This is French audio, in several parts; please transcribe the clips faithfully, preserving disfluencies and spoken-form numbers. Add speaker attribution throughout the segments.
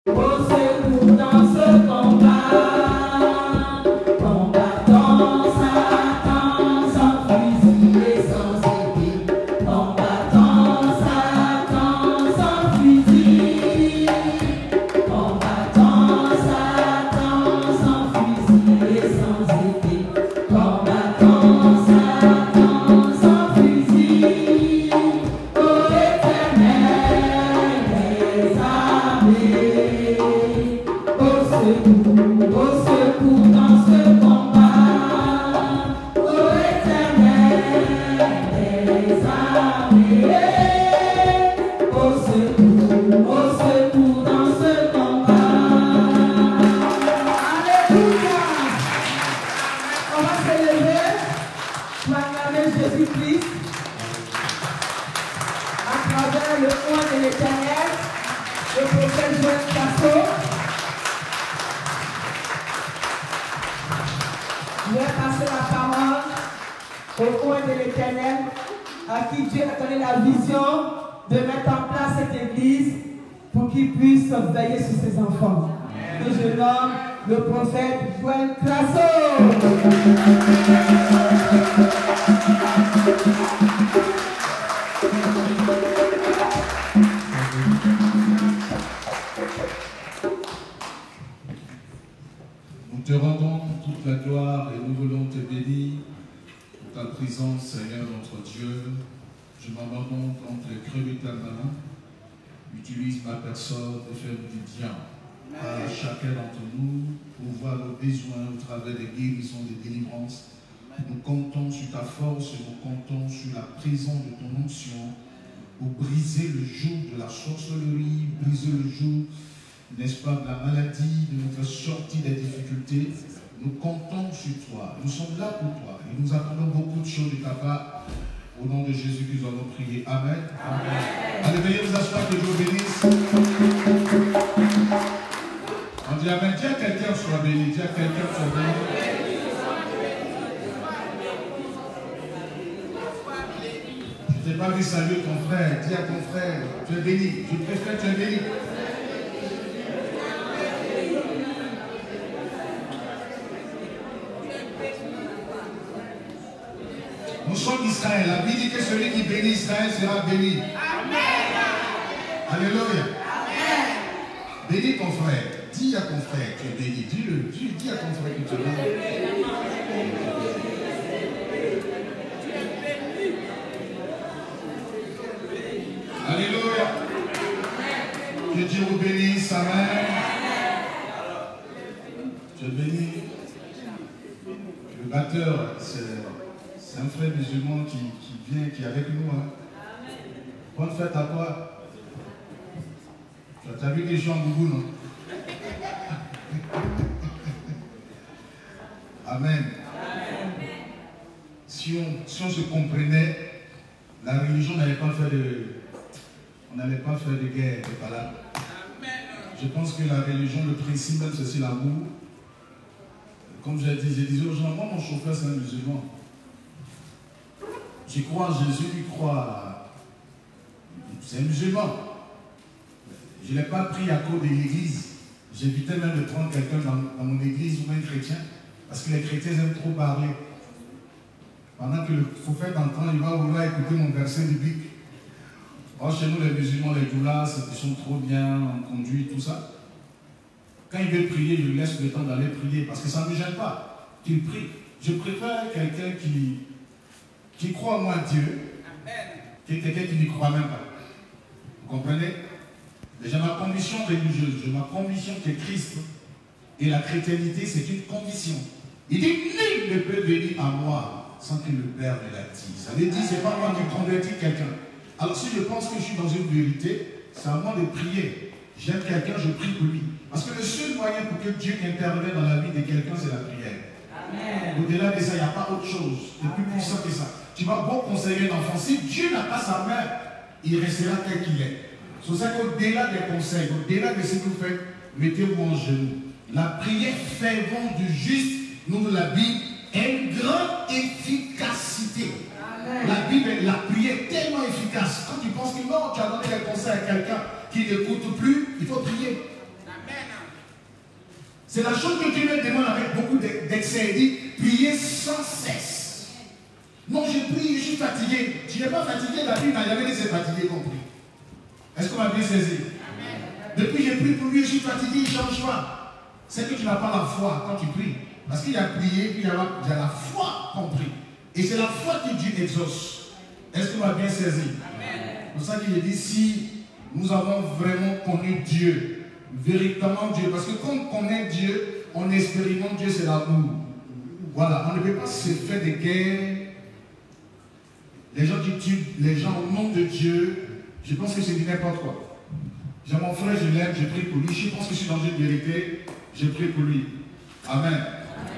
Speaker 1: Nous comptons sur ta force, nous comptons sur la présence de ton onction pour briser le joug de la sorcellerie, briser le joug, n'est-ce pas, de la maladie, de notre sortie des difficultés. Nous comptons sur toi, nous sommes là pour toi et nous attendons beaucoup de choses de ta part. Au nom de Jésus, nous allons prier. Amen. Amen. Allez, veuillez vous asseoir, que Dieu vous bénisse. On dit Amen. Dis à quelqu'un soit béni, dis à quelqu'un soit béni. Je n'ai pas vu saluer ton frère. Dis à ton frère, tu es béni. Je préfère, tu es béni. Nous sommes d'Israël. La Bible dit que celui qui bénit Israël sera béni. Amen. Alléluia. Amen. Bénis ton frère. Dis à ton frère, tu es béni. Dis-le. Dis, dis à ton frère que tu es béni. Alléluia. Que Dieu vous bénisse. Amen. Tu es béni. Le batteur, c'est un frère musulman qui, qui vient, qui est avec nous. Hein. Bonne fête à toi. Tu as vu des gens en boubou, non? Amen. Si on, si on se comprenait, la religion n'allait pas faire de... On n'allait pas faire de guerre, de palabres. Je pense que la religion, le principe même, c'est l'amour. Comme j'ai dit, je disais aux gens, moi mon chauffeur c'est un musulman. Je crois en Jésus, il croit. C'est un musulman. Je ne l'ai pas pris à cause de l'église. J'évitais même de prendre quelqu'un dans, dans mon église ou même chrétien. Parce que les chrétiens aiment trop parler. Pendant que le prophète entend, il va vouloir écouter mon verset biblique. Or, chez nous, les musulmans, les doulas, ils sont trop bien en conduite, tout ça. Quand il veut prier, je lui laisse le temps d'aller prier parce que ça ne me gêne pas qu'il prie. Je préfère quelqu'un qui, qui croit en moi Dieu que quelqu'un qui n'y croit même pas. Vous comprenez? Déjà, ma conviction religieuse, j'ai ma conviction que Christ et la chrétienté, c'est une condition. Il dit, nul ne peut venir à moi sans que le Père me l'a dit. Ça veut dire, c'est pas moi qui convertis quelqu'un. Alors si je pense que je suis dans une vérité, c'est à moi de prier. J'aime quelqu'un, je prie pour lui. Parce que le seul moyen pour que Dieu intervienne dans la vie de quelqu'un, c'est la prière. Au-delà de ça, il n'y a pas autre chose de plus puissant que ça. Tu vas beau conseiller un enfant. Si Dieu n'a pas sa main, il restera tel qu'il est. C'est pour ça qu'au-delà des conseils, au-delà de ce que vous faites, mettez-vous en genoux. La prière fervente du juste, nous la Bible, a une grande efficacité. Amen. La Bible, la prière est tellement efficace. Quand tu penses que non, tu as donné des conseils à quelqu'un qui n'écoute plus, il faut prier. C'est la chose que Dieu me demande avec beaucoup d'excès. Il dit, priez sans cesse. Non, je prie, je suis fatigué. Tu n'es pas fatigué, la Bible n'a jamais dit c'est fatigué qu'on prie. Est-ce qu'on m'a bien saisi? Amen. Depuis que j'ai prié pour lui, je suis fatigué, il ne change pas. C'est que tu n'as pas la foi quand tu pries. Parce qu'il y a prié, puis il y a la foi qu'on prie. Et c'est la foi que Dieu exauce. Est-ce qu'on m'a bien saisi? C'est pour ça qu'il dit, si nous avons vraiment connu Dieu, véritablement Dieu, parce que quand on connaît Dieu, on expérimente Dieu, c'est l'amour. Voilà, on ne peut pas se faire des guerres. Les gens qui tuent les gens au nom de Dieu, je pense que c'est du n'importe quoi. J'ai mon frère, je l'aime, je prie pour lui. Je pense que je suis dans une vérité, je prie pour lui. Amen. Amen.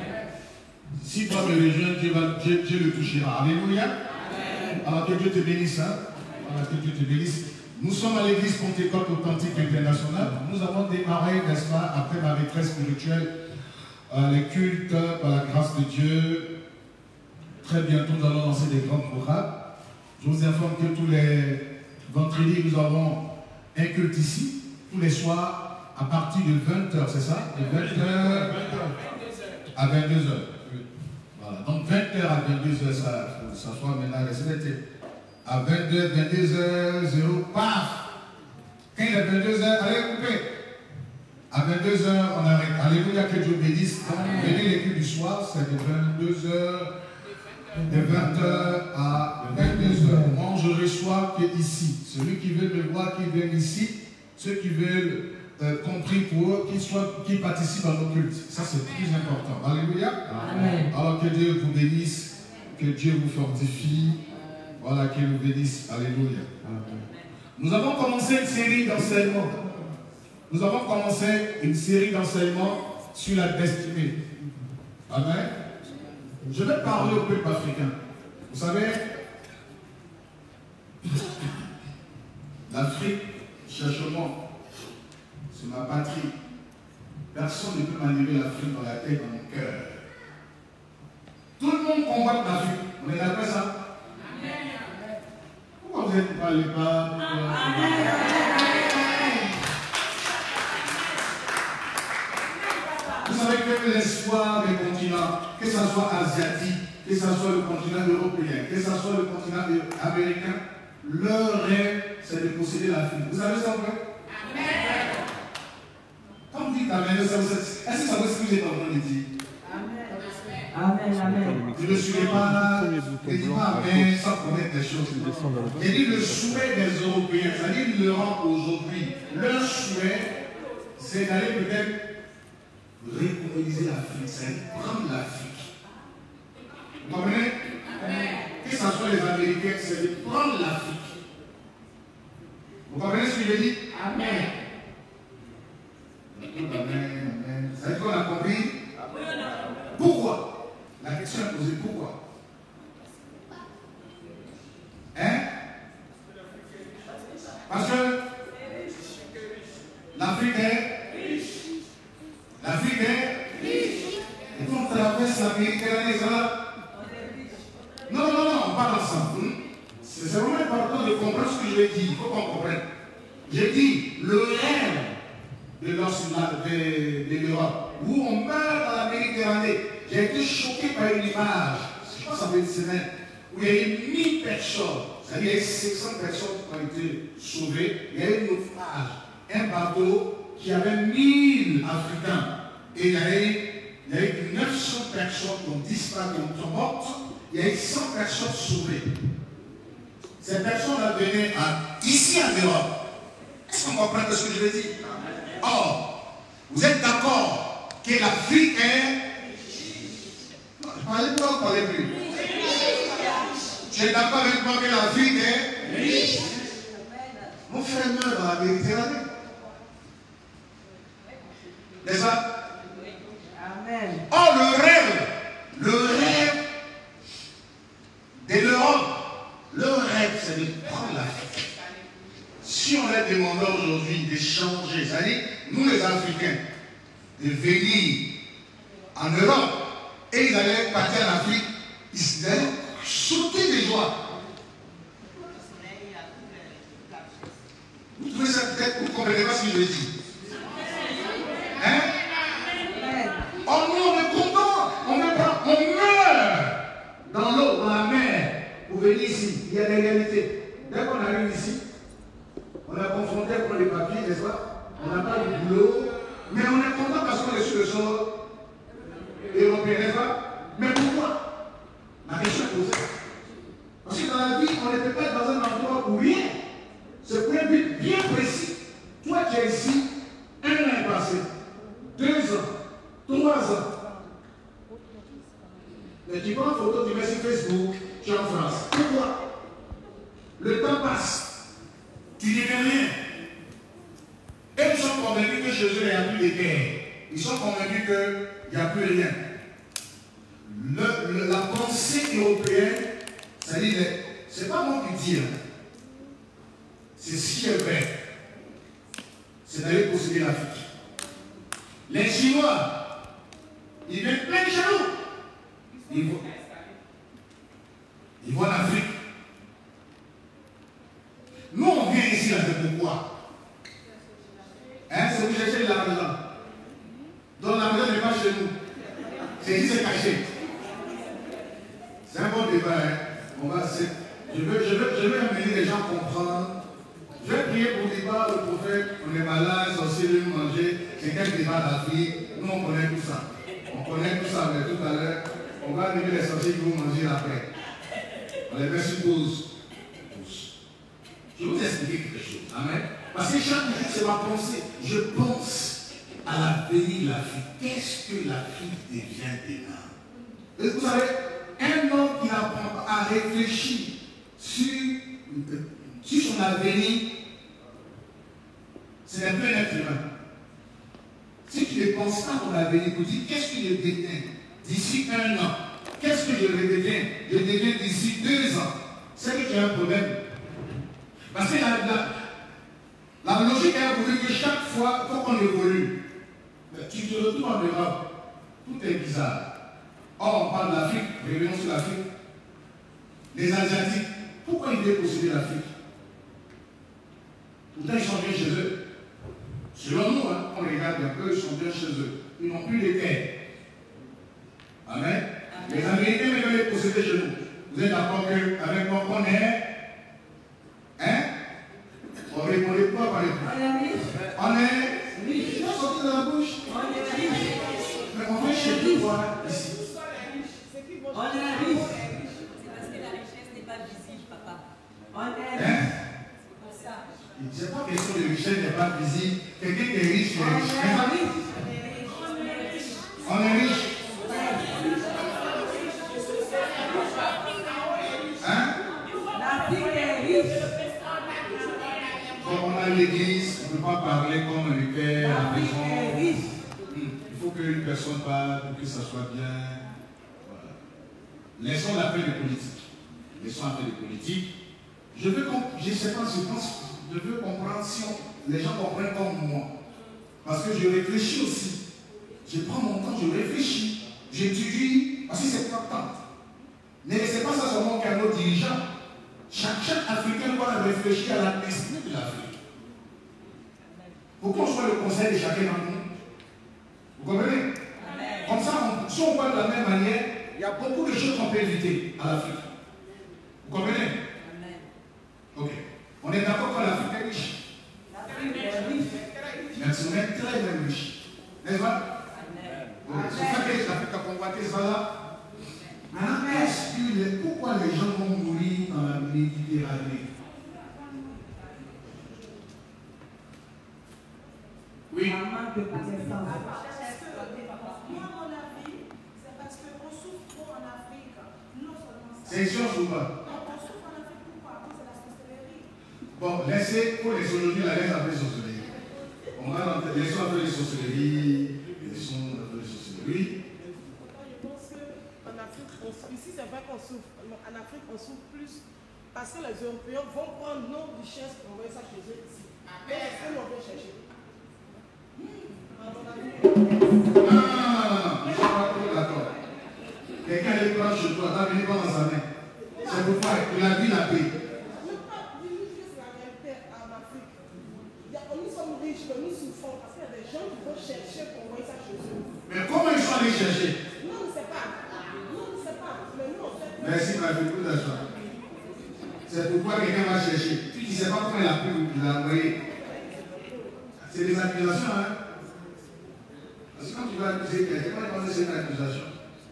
Speaker 1: Si toi me rejoins, Dieu, Dieu, Dieu le touchera. Alléluia. Amen. Alors que Dieu te bénisse. Hein? Alors que Dieu te bénisse. Nous sommes à l'église Pentecôte Authentique Internationale. Nous avons démarré, n'est-ce pas, après ma maîtresse spirituelle, euh, les cultes par la grâce de Dieu. Très bientôt, nous allons lancer des grands programmes. Je vous informe que tous les vendredis, nous avons un culte ici, tous les soirs, à partir de vingt heures, c'est ça? De vingt heures à vingt-deux heures. Voilà. Donc vingt heures à vingt-deux heures, ça, ça soit maintenant respecté. À vingt-deux, vingt-deux heures, zéro, paf! Quand il est vingt-deux heures, allez couper. À vingt-deux heures, on arrête. Alléluia, que Dieu bénisse. Donc, venez les cultes du soir, c'est de vingt-deux heures. De vingt heures à vingt-deux heures. Moi, je reçois que ici. Celui qui veut me voir, qui vient ici. Ceux qui veulent euh, compris pour eux, qui, soient, qui participent à nos cultes. Ça, c'est plus important. Alléluia. Amen. Alors que Dieu vous bénisse, que Dieu vous fortifie. Voilà, qu'il vous bénisse. Alléluia. Amen. Nous avons commencé une série d'enseignements. Nous avons commencé une série d'enseignements sur la destinée. Amen. Je vais parler au peuple africain. Vous savez, l'Afrique, cherche-moi, c'est ma patrie. Personne ne peut m'enlever l'Afrique dans la tête, dans mon cœur. Tout le monde combat l'Afrique. On est d'accord ça? Pourquoi vous ne parlez pas? Vous savez que l'espoir des continents, que ce soit asiatique, que ce soit le continent européen, que ce soit le continent américain, leur rêve, c'est de posséder l'Afrique. Vous savez ça, vrai? Amen. Quand vous dites Amen, est-ce que ça veut ce que j'ai en train de dire? Amen, amen. Je ne suis pas, je ne dis pas Amen sans connaître les choses. J'ai dit le souhait des Européens, c'est-à-dire l'Europe aujourd'hui, leur souhait, c'est d'aller peut-être recoloniser l'Afrique, c'est prendre l'Afrique. Vous comprenez? Que ce soit les Américains, c'est de prendre l'Afrique. Vous comprenez ce que je dis? Amen. Amen, amen. Ça veut dire qu'on a compris? Pourquoi? La question est posée, pourquoi? Hein? Parce que l'Afrique est riche. L'Afrique est riche. Et quand on traverse la Méditerranée, ça va? Non, non, non, on parle ensemble. C'est vraiment important de comprendre ce que je vais dire. Il faut qu'on comprenne. J'ai dit le rêve de l'Europe, où on meurt dans la Méditerranée. J'ai été choqué par une image, je pense que ça fait une semaine, où il y a eu mille personnes, c'est-à-dire il y a eu cinq cents personnes qui ont été sauvées. Il y a eu un naufrage, un bateau qui avait mille Africains. Et il y a eu, il y a eu neuf cents personnes qui ont disparu, qui sont mortes. Il y a eu cent personnes sauvées. Ces personnes-là venaient à, ici en Europe. Est-ce qu'on comprend ce que je veux dire? Or, vous êtes d'accord que l'Afrique est... Parlez pas ou parlez plus? Tu es d'accord avec moi que l'Afrique est riche? Mon frère meurt dans la Méditerranée. N'est-ce pas? Amen. Or, le rêve, le rêve de l'Europe, le rêve, c'est de prendre l'Afrique. Si on leur demandait aujourd'hui de changer, c'est-à-dire, nous les Africains, de venir en Europe, et ils allaient partir en Afrique, ils allaient sauter de joie. Vous trouvez ça peut-être, vous ne comprenez pas ce que je veux dire? Hein? n'y a plus de guerre. Ils sont convaincus qu'il n'y a plus rien. Le, le, la pensée européenne, c'est-à-dire, c'est pas moi qui dis, hein. C'est ce qui est vrai. C'est d'aller posséder l'Afrique. Les Chinois, ils viennent plein de jaloux. Ils vont, ils vont en Afrique. Nous, on vient ici, là, c'est pourquoi. Hein, c'est vous chercher de l'argent. Donc l'argent n'est pas chez nous. C'est ici, c'est caché. C'est un bon débat. Hein. On va, je, veux, je, veux, je veux amener les gens à comprendre. Je vais prier pour le débat, le prophète, on est malade, censé nous manger. C'est quel débat d'Afrique. Nous, on connaît tout ça. On connaît tout ça, mais tout à l'heure, on va arriver les sorciers qui vont manger après. On les met sur pause. Je vais vous expliquer quelque chose. Amen. Parce que chaque jour, c'est ma pensée. Je pense à l'avenir de l'Afrique. Qu'est-ce que l'Afrique devient demain? Et vous savez, un homme qui n'apprend pas à réfléchir sur, sur son avenir, c'est un peu un être humain. Si tu ne penses pas à ton avenir, tu dis qu'est-ce que je deviens d'ici un an? Qu'est-ce que je deviens? Je deviens d'ici deux ans. C'est que tu as un problème. Parce que la, la, la logique a voulu que chaque fois, il faut qu'on évolue. Mais tu te retrouves en Europe, tout est bizarre. Or, on parle de l'Afrique, revenons sur l'Afrique. Les Asiatiques, pourquoi ils veulent posséder l'Afrique? Pourtant, ils sont bien chez eux. Selon nous, hein, on regarde un peu, ils sont bien chez eux. Ils n'ont plus de terre. Amen. Amen. Les Américains veulent les posséder chez nous. Vous êtes d'accord avec moi qu'on est? Hein? On répondait pas par les On est riche. On est sorti de la bouche. On est riche. Mais on fait chez nous, voilà, ici.
Speaker 2: On est riche. C'est parce que la richesse n'est pas visible, papa. On est riche.
Speaker 1: Hein?
Speaker 2: C'est pour ça.
Speaker 1: C'est pas question de richesse n'est pas visible. Quelqu'un qui est riche, il est riche.
Speaker 2: On est riche.
Speaker 1: On est riche. Hein?
Speaker 2: L'Afrique est riche.
Speaker 1: Quand on a l'église, on ne peut pas parler comme le père à la maison. Il faut qu'une personne parle pour que ça soit bien. Voilà. Laissons l'affaire de politique. Laissons l'affaire de politique. Je veux je sais pas, je pense, je veux comprendre si on, les gens comprennent comme moi. Parce que je réfléchis aussi. Je prends mon temps, je réfléchis. J'étudie, parce que c'est pas tant. Ne laissez pas ça seulement qu'à nos dirigeants. Chaque, chaque Africain doit réfléchir à la destinée de l'Afrique. Pour qu'on soit le conseil de chacun d'entre nous. Vous comprenez? Amen. Comme ça, on, si on voit de la même manière, il y a beaucoup de choses qu'on peut éviter à l'Afrique. Vous comprenez? Amen. Ok. On est d'accord que l'Afrique est riche.
Speaker 2: L'Afrique est riche.
Speaker 1: Merci, on est très très riche. N'est-ce pas? Amen. C'est ça que l'Afrique a convoité, ça là. Maintenant, est-ce que les, pourquoi les gens vont mourir dans la Méditerranée? Oui.
Speaker 3: Moi, mon avis, c'est parce qu'on souffre trop en Afrique. Non seulement ça.
Speaker 1: C'est science ou pas?
Speaker 3: On souffre en Afrique pourquoi? À cause de la sorcellerie.
Speaker 1: Bon, laissez, pour les sorcelleries, la laisse après sorcellerie. On va laissons un peu les sorcelleries. Laissons un peu les sorcelleries.
Speaker 4: Ici, c'est vrai qu'on souffre. En Afrique, on souffre plus parce que les Européens vont prendre nos richesses pour envoyer ça chez eux ici. Mais est-ce qu'on vient chercher?
Speaker 1: Non, non, non, non, je ne suis pas trop d'accord. Quelqu'un est prendre chez toi, t'as venu pas dans sa main. C'est pourquoi il a vu la paix.
Speaker 4: C'est la réalité en Afrique. Nous sommes riches, mais nous souffrons parce qu'il y a des gens qui vont chercher pour envoyer ça chez eux.
Speaker 1: Mais comment ils sont allés chercher?
Speaker 4: Non, on ne sait pas.
Speaker 1: Merci, ma fille, beaucoup d'argent. C'est pourquoi quelqu'un va chercher. Tu ne sais pas comment il a pu l'envoyer. C'est des accusations, hein. Parce que quand tu vas accuser quelqu'un, il va dire que c'est une accusation.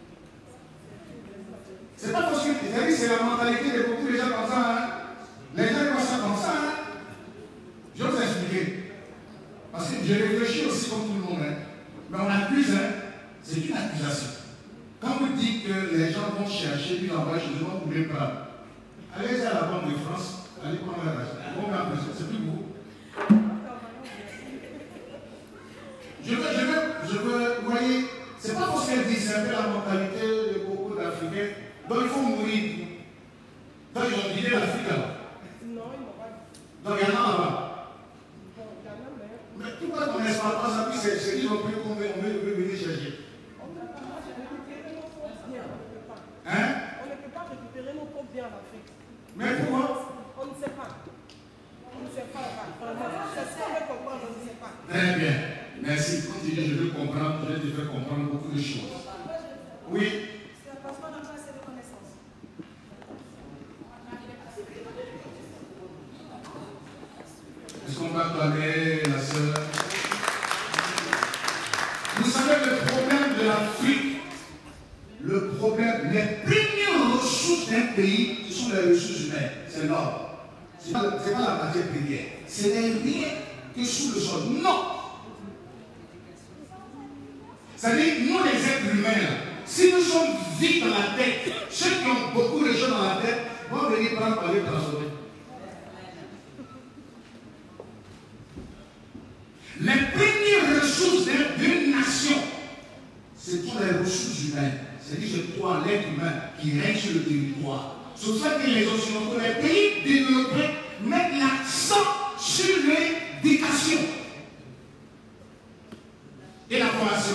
Speaker 1: C'est pas possible. C'est la mentalité de beaucoup de gens comme ça, hein. Les gens pensent ça comme ça, hein. Je vais vous expliquer. Parce que je réfléchis aussi comme tout le monde, hein. Mais on accuse, hein. C'est une accusation. Quand vous dites que les gens vont chercher, puis l'envoyer chez eux, vous ne pouvez pas. Allez à la Banque de France, allez prendre l'argent. On va en prison, c'est plus beau. C'est pas parce qu'elle dit, c'est un peu la mentalité de beaucoup d'Africains. Donc il faut mourir. Donc ils ont quitté l'Afrique là.
Speaker 4: Non, ils n'ont pas dit.
Speaker 1: Donc il y en a là-bas.
Speaker 4: Bon, il y en a, mais.
Speaker 1: Mais pourquoi ton espace, ça dit, c'est qu'ils ont pris qu'on veut venir chercher.
Speaker 4: On ne peut pas récupérer nos fonds bien, on ne peut pas.
Speaker 1: Hein?
Speaker 4: On ne peut pas récupérer nos fonds bien en Afrique.
Speaker 1: Mais pourquoi?
Speaker 4: On ne sait pas. On ne sait pas. Vraiment. C'est ce qu'on veut comprendre, on ne sait pas.
Speaker 1: Très bien. Merci. Continue, je veux comprendre, je vais te faire comprendre beaucoup de choses. Oui.
Speaker 3: C'est un passeport d'emploi, c'est de connaissance.
Speaker 1: Est-ce qu'on va acclamer la sœur? Vous savez le problème de l'Afrique, le problème, les premières ressources d'un pays, ce sont les ressources humaines. C'est l'or. Ce n'est pas, pas la matière première. Ce n'est rien que sous le sol. Non. C'est-à-dire, nous les êtres humains, si nous sommes vides dans la tête, ceux qui ont beaucoup de choses dans la tête vont venir prendre par les transformer. Les premières ressources d'une nation, c'est toutes les ressources humaines. C'est-à-dire, c'est toi, l'être humain, qui règne sur le territoire. C'est pour ça que les Occidentaux, les pays développés, mettent l'accent sur l'éducation et la formation.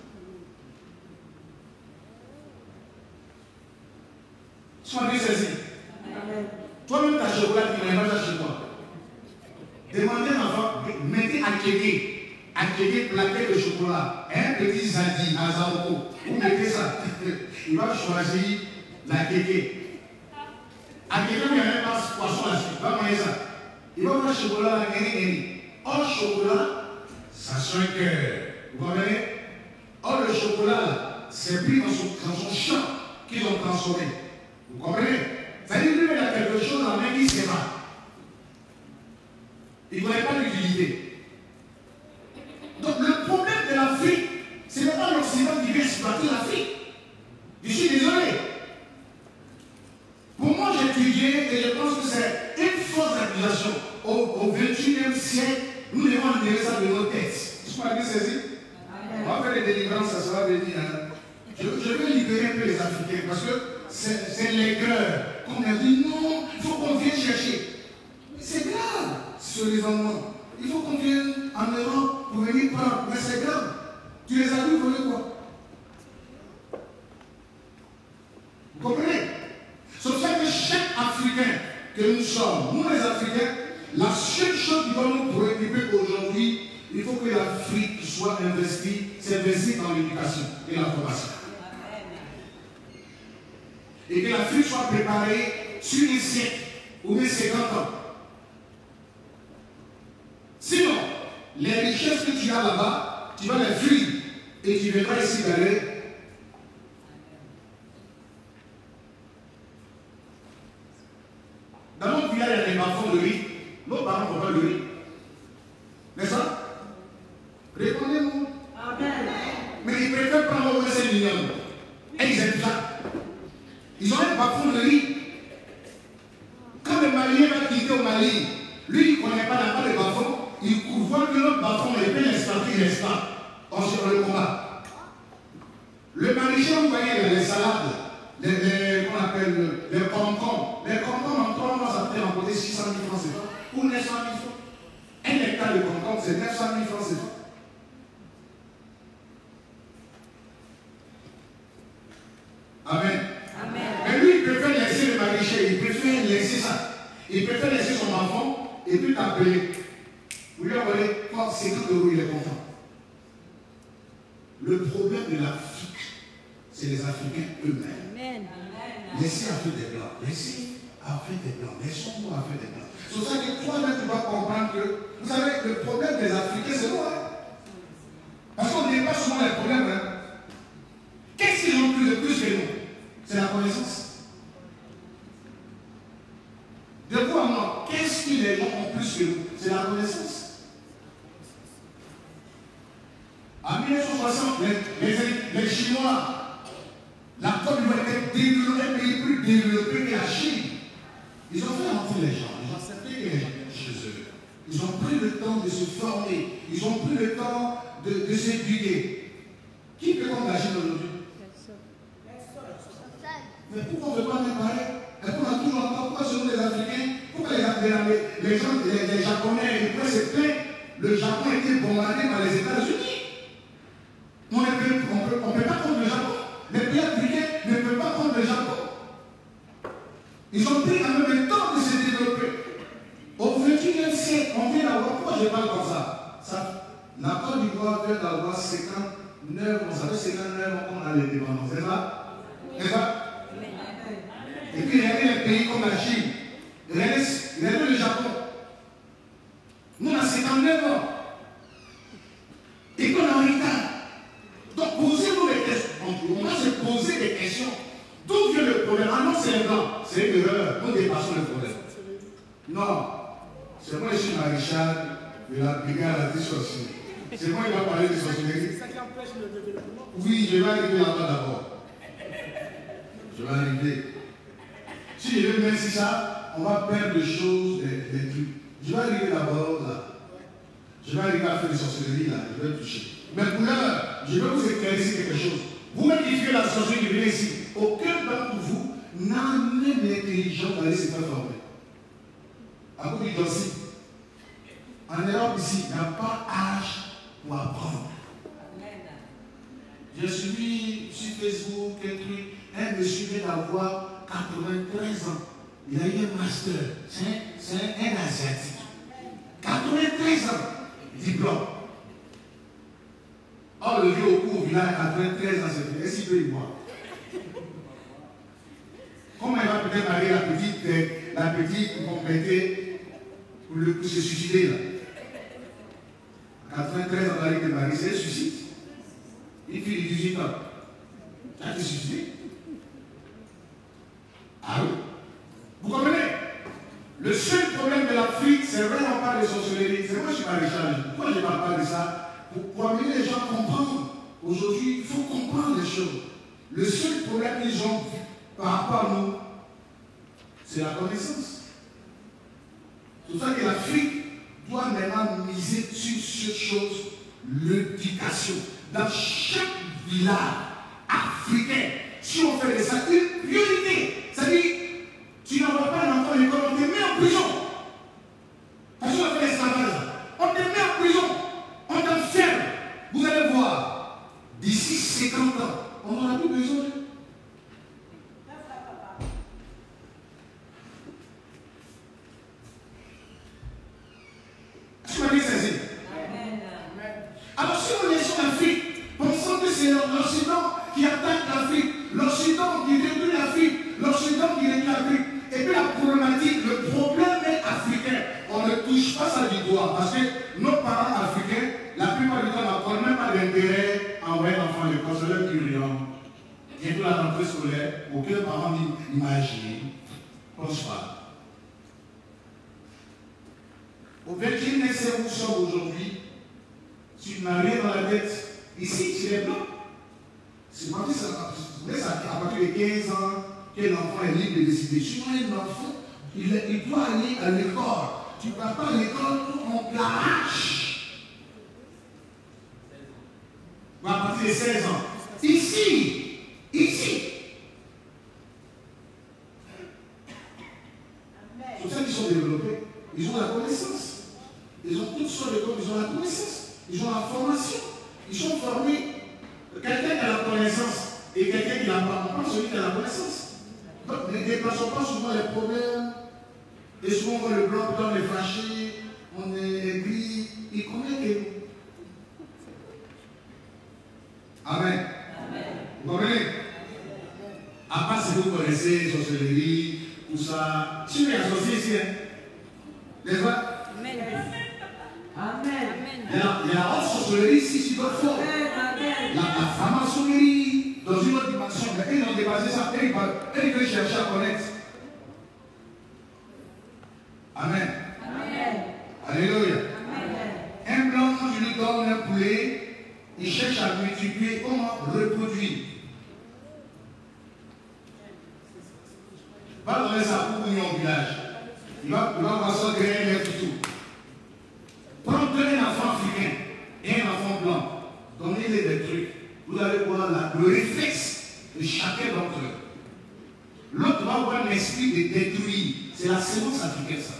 Speaker 1: Sois bien saisi. Toi-même, ta chocolat, tu n'as pas chez toi. Demandez à l'enfant, mettez à kéké, à kéké plaqué de chocolat, un petit zadi, un zaoko, vous mettez ça. Il va choisir la kéké. À kéké, il y a même pas poisson là-dessus, il va manger ça. Il va manger le chocolat, la kéké, or chocolat, ça sent que, vous comprenez? Or le chocolat, là, c'est pris dans son, dans son champ qu'ils ont transformé. Vous comprenez? C'est-à-dire qu'il y a quelque chose dans la main qui ne sait pas. Il ne connaît pas l'utilité. Donc le problème de l'Afrique, ce n'est pas l'Occident qui vient exploiter l'Afrique. Je suis désolé. Pour moi, j'ai étudié et je pense que c'est une fausse accusation. Au, au vingt et unième siècle, nous devons enlever ça de nos têtes. Est-ce qu'on a bien saisi? On va faire des délivrances, ça sera venir. Hein. Je, je veux libérer un peu les Africains parce que c'est l'aigreur. Qu'on a dit non, il faut qu'on vienne chercher. C'est grave, ce raisonnement. Il faut qu'on vienne en Europe pour venir prendre. Mais c'est grave. Tu les as vus voler quoi? Vous comprenez? C'est pour ça que chaque Africain que nous sommes, nous les Africains, la seule chose qui doit nous préoccuper aujourd'hui, il faut que l'Afrique soit investie, s'investir dans l'éducation et la formation. Et que l'Afrique soit préparée sur les siècles ou les cinquante ans. Sinon, les richesses que tu as là-bas, tu vas les fuir et tu viendras ici d'aller. Dans notre village, il y a des bas-fonds de riz. Nos parents ne font pas de riz. N'est-ce pas? Répondez-nous. Amen. Mais ils préfèrent prendre au cinq millions. Et ils aiment ça. Ils ont un bas-fond de riz. Quand le Malien va quitter au Mali, lui, il ne connaît pas la part de bas-fond. Il voit que l'autre bas-fond, il peut l'exploiter, il reste pas. On se le combat. Le maraîcher, vous voyez, les salades, les, les, qu'on appelle les concombres. Les concombres, en trois mois, ça peut remporter six cent mille francs C F A ou neuf cent mille francs. Un hectare de concombre, c'est neuf cent mille francs C F A. Amen. Amen. Mais lui, il préfère laisser le maraîcher, il préfère laisser ça. Il préfère laisser son enfant et puis t'appeler. Vous lui envoyez cinquante euros, il est content. Le problème de l'Afrique, c'est les Africains eux-mêmes. Laissez Afrique des Blancs. Laissez Afrique des Blancs. Laissons-nous Afrique des Blancs. C'est pour ça que toi-même, tu dois comprendre que, vous savez, le problème des Africains, c'est nous. Hein? Parce qu'on ne dit pas souvent les problèmes. Hein? Qu'est-ce qu'ils ont plus de plus que nous? C'est la connaissance. De vous à moi, qu'est-ce que les gens ont plus que nous? C'est la connaissance. En mille neuf cent soixante, les, les, les Chinois, la Côte d'Ivoire était développée, un pays plus développé que la Chine. Ils ont fait rentrer les gens, ils ont accepté que les gens viennent chez eux. Ils ont pris le temps de se former, ils ont pris le temps de, de s'éduquer. Qui peut contre la Chine aujourd'hui? Mais pourquoi on ne veut pas même parler? Et pourquoi on a toujours encore, pourquoi selon les Africains, pourquoi les, les, les gens, les, les Japonais, ils pourraient se plaindre? Le Japon a été bombardé par les États-Unis. On ne peut, on peut, on peut pas prendre le Japon. Les pays africains ne peuvent pas prendre le Japon. Ils ont pris quand même le temps de se développer. Au vingt et unième siècle, on vient d'avoir, pourquoi je parle comme ça, ça la Côte d'Ivoire vient d'avoir cinquante-neuf ans, ça fait cinquante-neuf ans qu'on a l'indépendance, c'est ça? C'est ça? Et puis regardez les pays comme la Chine, regardez le Japon. Nous on a cinquante-neuf ans. Et qu'on a en retard. Donc posez-vous des questions. On va se poser des questions. D'où vient le problème? Ah non, c'est un blanc. C'est une erreur. Nous dépassons le problème. Non. C'est moi, je suis maréchal de la brigade anti-sorcellerie. C'est moi qui va parler de sorcellerie.
Speaker 4: C'est ça qui empêche le développement.
Speaker 1: Oui, je vais arriver là-bas d'abord. Je vais arriver. Si je veux même si ça, on va perdre des choses, des, des trucs. Je vais arriver d'abord là. Je vais arriver à faire des sorcelleries là. Je vais toucher. Mais pour l'heure, je vais vous éclaircir quelque chose. Vous-même qui faites la sorcellerie qui venez ici, aucun d'entre vous n'a même l'intelligence d'aller se faire former. À cause du dossier. En Europe ici, il n'y a pas âge pour apprendre. J'ai suivi sur Facebook un truc, un monsieur vient d'avoir quatre-vingt-treize ans. Il a eu un master. C'est un, un asiatique. quatre-vingt-treize ans. Diplôme. Or, le vieux au cours, il a quatre-vingt-treize ans, c'est est-ce qu'il peut y voir? Comment il va peut-être marier la petite, la petite pour compléter, pour, le, pour se suicider là? quatre-vingt-treize ans, on a été marié, c'est un suicide. Une fille de dix-huit ans. Tu as été suicidé? Ah oui? Vous comprenez? Le seul problème de l'Afrique, c'est vraiment pas les sorcelleries. C'est moi qui suis maréchal. Pourquoi je ne parle pas de ça? Pour, pour amener les gens à comprendre. Aujourd'hui, il faut comprendre les choses. Le seul problème qu'ils ont par rapport à nous, c'est la connaissance. C'est pour ça que l'Afrique doit maintenant miser sur cette chose, l'éducation. Dans chaque village africain, si on fait de ça une priorité, c'est-à-dire, tu n'envoies pas un enfant à l'école, on te met en prison. Parce qu'on a fait l'esclavage. On te met en prison. On t'enferme. Vous allez voir, d'ici cinquante ans, on n'en a plus besoin. Tu m'as dit ceci. Alors si on est sur l'Afrique, pensant que c'est l'Occident qui attaque l'Afrique, l'Occident qui détruit l'Afrique, l'Occident qui détruit l'Afrique. Et puis la problématique, le problème est africain. On ne touche pas ça du doigt. Parce que nos parents africains, la plupart du temps, n'accordent même pas d'intérêt à envoyer l'enfant à l'école. C'est leur curieux. Bientôt la rentrée scolaire, aucun parent n'imagine. Pense pas. Au vingt et unième siècle où nous sommes aujourd'hui, tu n'as rien dans la tête. Ici, tu es blanc. C'est parti, ça, à partir de quinze ans, qu'un enfant est libre de décider. Sinon, un enfant, il, il doit aller à l'école. Tu ne vas pas à l'école, on l'arrache. À partir de seize ans. Ici, ici. C'est pour ça qu'ils sont développés. Ils ont la connaissance. Ils ont toutes sortes de choses. Ils ont la connaissance. Ils ont la formation. Ils sont formés. Quelqu'un qui a la connaissance et quelqu'un qui n'a pas. On parle celui qui a la connaissance. Donc, ne déplaçons pas souvent les problèmes. Et souvent, on voit le blanc, on est fâché, on est gris. Il connaît que nous. Amen. Amen. Vous comprenez? À part si vous connaissez sorcellerie, tout ça. Si vous êtes associé ici, hein? N'est-ce pas?
Speaker 2: Amen.
Speaker 3: Amen.
Speaker 1: Il y a, il y a la haute sorcellerie ici, si votre fort. La, la franc-maçonnerie, dans une autre dimension. Mais ils ont dépassé ça. Et ils veulent chercher à connaître. Amen. Amen. Alléluia. Amen. Un blanc, quand je lui donne un poulet, il cherche à multiplier, comment reproduire. Pas donner ça pour venir au village. Il va, il va voir ça derrière tout. Prends un enfant africain et un enfant blanc. Donnez-les des trucs. vous allez voir la, le réflexe de chacun d'entre eux. L'autre va avoir un esprit de détruire. C'est la sémence africaine, ça.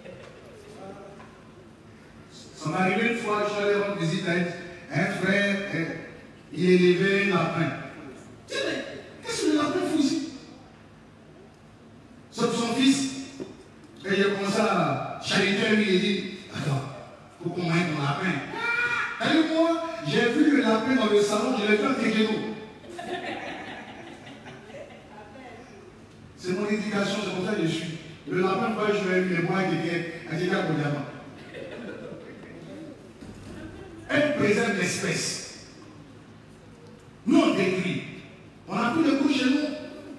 Speaker 1: Ça m'est arrivé une fois, je suis allé rendre visite à un frère, il élevait un lapin. Tiens, mais qu'est-ce que le lapin fait ici? Sauf son fils. Et il a commencé à chariter lui, il dit, attends, il faut qu'on mette ton lapin. Et moi, j'ai vu le lapin dans le salon, je l'ai vu entre genoux. C'est mon éducation, c'est comme ça que je suis. Le lapin, moi, je vais lui, les mois qui étaient à quelqu'un pour diamant. Elle préserve l'espèce. Nous, on détruit. On n'a plus de goût chez nous.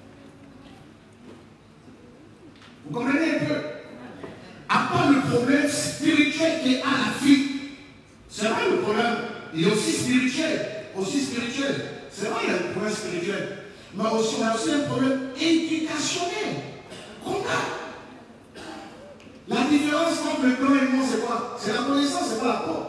Speaker 1: Vous comprenez un peu? À part le problème spirituel qui est à l'Afrique, c'est vrai le problème, il est aussi spirituel. Aussi spirituel. C'est vrai, il y a un problème spirituel. Mais aussi, on a aussi un problème éducationnel. Comptable. La différence entre le blanc et le noir, c'est quoi? C'est la connaissance, c'est pas la peau.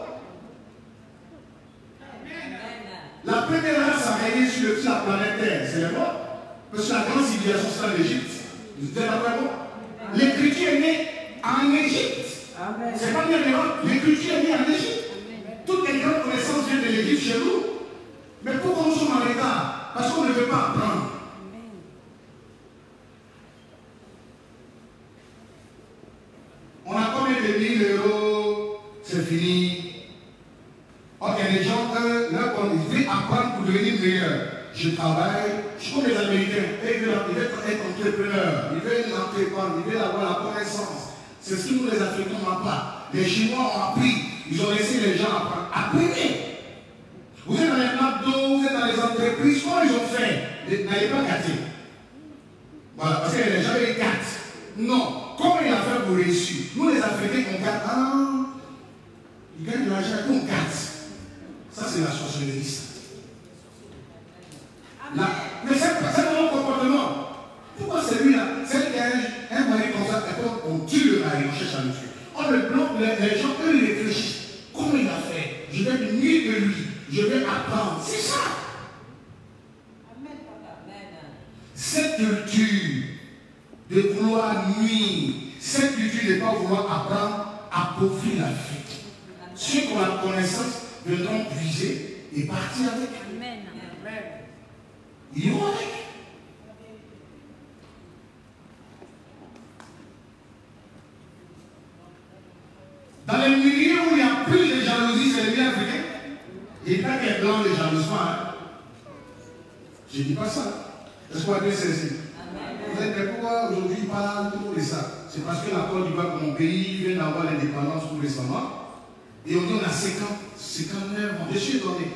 Speaker 1: La première race à régner sur le, la planète Terre, c'est les Noirs. Parce que la grande civilisation, c'est en Égypte. Vous êtes d'accord avec moi? L'écriture est née en Égypte. C'est pas bien l'Europe. L'écriture est née en Égypte. Toutes les grandes connaissances viennent de l'Égypte chez nous. Mais pourquoi nous sommes en retard? Parce qu'on ne veut pas apprendre. On a combien de mille euros? C'est fini. Oh, il y a des gens, eux, là, ils veulent apprendre pour devenir meilleur. Je travaille, je suis comme les Américains, ils veulent, ils veulent être entrepreneurs, ils veulent l'entreprendre, ils veulent avoir la connaissance. C'est ce que nous, les Africains, n'ont pas. Les Chinois ont appris, ils ont laissé les gens apprendre. Apprenez! Vous êtes dans les McDo, vous êtes dans les entreprises, comment ils ont fait? N'allez pas gâter. Voilà, parce que les gens, ils gâtent. Non. Comment il a fait pour réussir? Nous, les Africains, on gâte. Ah, ils gagnent de l'argent, on gâte. Ça, c'est la sorcellerie. La... Mais c'est mon comportement. Pourquoi celui-là, celui qui a un, un mari comme ça, on tue le mari, on cherche à le tuer. Oh, le blanc, les, les gens, eux, ils réfléchissent. Comment il a fait? Je vais nuire de lui. Je vais apprendre. C'est ça. Cette culture de vouloir nuire, cette culture de ne pas vouloir apprendre, appauvrit l'Afrique. Ceux qui ont la connaissance viendront puiser et partir avec. Amen. Ils vont avec. Dans les milieux où il n'y a plus de jalousie, c'est les milieux africains. Et pas qu'il y a blanc de jalousement. Hein. Je ne dis pas ça. Est-ce qu'on va dire ceci? Vous êtes mais pourquoi aujourd'hui il parle toujours de ça? C'est parce que la Côte d'Ivoire, mon pays, vient d'avoir l'indépendance tout récemment. Et on dit on a cinquante, cinquante-neuf ans. Je suis étonné.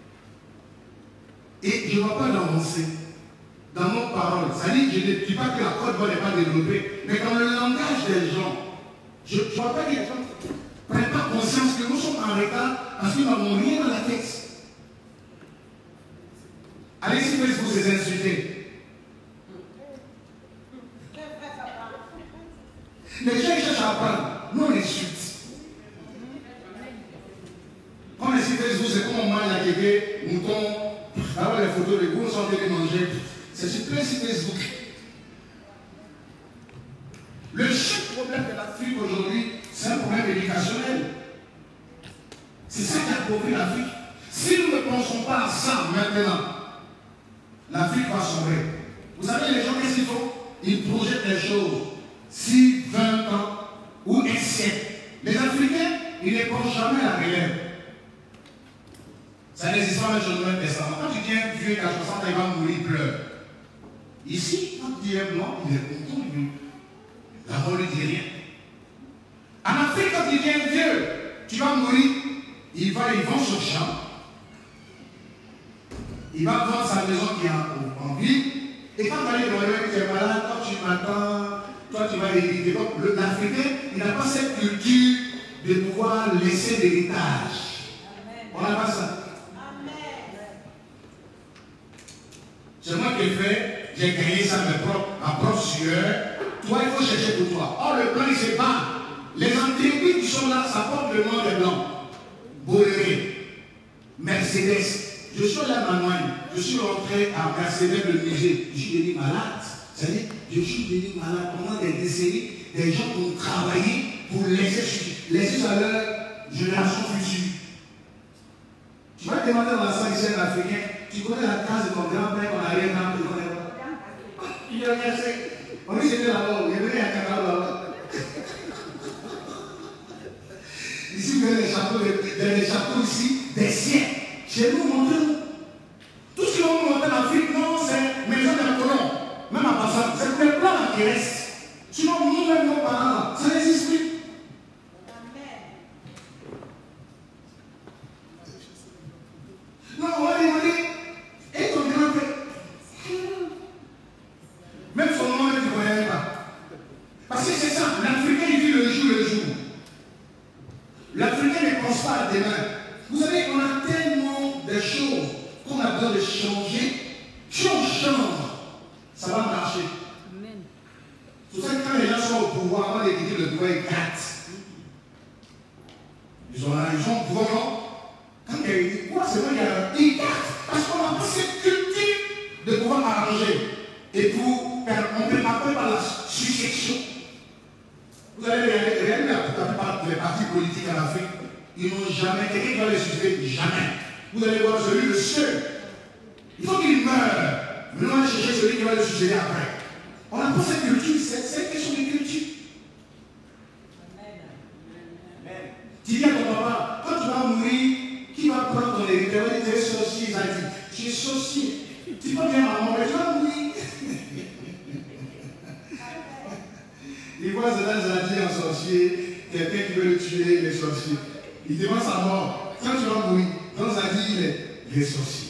Speaker 1: Et je ne vois pas d'avancer dans nos paroles. Ça dit, je ne dis pas que la Côte d'Ivoire n'est pas développée, mais dans le langage des gens, je ne vois pas que les gens ne prennent pas conscience que nous sommes en retard parce que nous n'avons rien dans la tête. Allez sur Facebook, c'est insulté. Les gens cherchent à apprendre, nous on insulte. Quand on est sur Facebook, c'est comme on mange à quelqu'un, mouton, avoir les photos de vous, on s'en fait manger. C'est sur plein sur Facebook. Le seul problème de l'Afrique aujourd'hui, c'est un problème éducationnel. C'est ça qui a appauvrit l'Afrique. Si nous ne pensons pas à ça maintenant, l'Afrique va sombrer. Vous savez, les gens, qu'est-ce qu'ils font? Ils projettent les choses. six, vingt ans ou un siècle. Les Africains, ils ne pensent jamais à la relève. Ça n'existe pas même dans le Nouveau Testament. Quand tu dis un vieux qui a soixante ans, il va mourir, il pleure. Ici, quand tu dis un blanc, il est content, il la voix ne lui dit rien. En Afrique, quand tu dis un vieux, tu vas mourir, il va, il vend son champ. Il va vendre sa maison qui est en, en ville. Et quand tu vas aller dans le tu es malade, quand tu m'attends, toi tu vas hériter. L'Africain, il n'a pas cette culture de pouvoir laisser l'héritage. On n'a pas ça. C'est moi qui ai fait, j'ai gagné ça mes propres, ma propre sueur. Toi, il faut chercher pour toi. Or, le blanc, il se bat. Les entreprises qui sont là, ça porte le nom des blancs. Bolloré, Mercedes, Je suis allé à Manoine, je suis rentré à Mercedes de Niger, je suis devenu malade. C'est-à-dire, je suis devenu malade pendant des décennies. Des gens qui ont travaillé pour laisser, laisser à leur génération future. Tu vas demander dans la salle ici un Africain, tu connais la case de ton grand-père, ton arrière-grand-père, tu connais pas? Il y a rien fait. On dit c'était là-bas, il y avait un canal là-bas. Ici, vous avez des chapeaux, des, des chapeaux ici, des siècles. Chez nous, montrez-nous. Tout ce que l'on montre en Afrique, non, c'est maison d'un colon. Même à Passant, c'est le plan qui reste. Sinon, nous-mêmes, nos parents, ça n'existe plus. Non, on va demander, et ton grand-père? Même son nom, tu ne connais pas. Parce que c'est ça, l'Africain, il vit le jour le jour. L'Africain ne pense pas à demain. Vous savez, on a tellement de choses qu'on a besoin de changer. Si on change, ça va marcher. C'est pour ça que quand les gens sont au pouvoir, on les dit que le pouvoir est gratte. Ils ont, ils ont le pouvoir, non? Quand il y a eu quoi, c'est vrai qu'il y a un écart. Parce qu'on n'a pas cette culture de pouvoir arranger. Et pour, on peut appeler par la succession. Vous allez regarder la plupart des partis politiques en Afrique, ils n'ont jamais, quelqu'un qui va les succéder, jamais. Vous allez voir celui, le seul. Il faut qu'il meure. Maintenant, on va chercher celui qui va le succéder après. On n'a pas cette culture, c'est une question de culture. Amen. Tu dis à ton papa, quand tu vas mourir, qui va prendre ton héritage? Tu es sorcier, il a dit. Tu es sorcier. Tu peux bien maman, mais tu vas mourir. Il voit Zédan Zadi en sorcier, quelqu'un qui veut le tuer, il est sorcier. Il demande sa mort. Quand tu vas mourir, dans Zadi, il est, il est sorcier.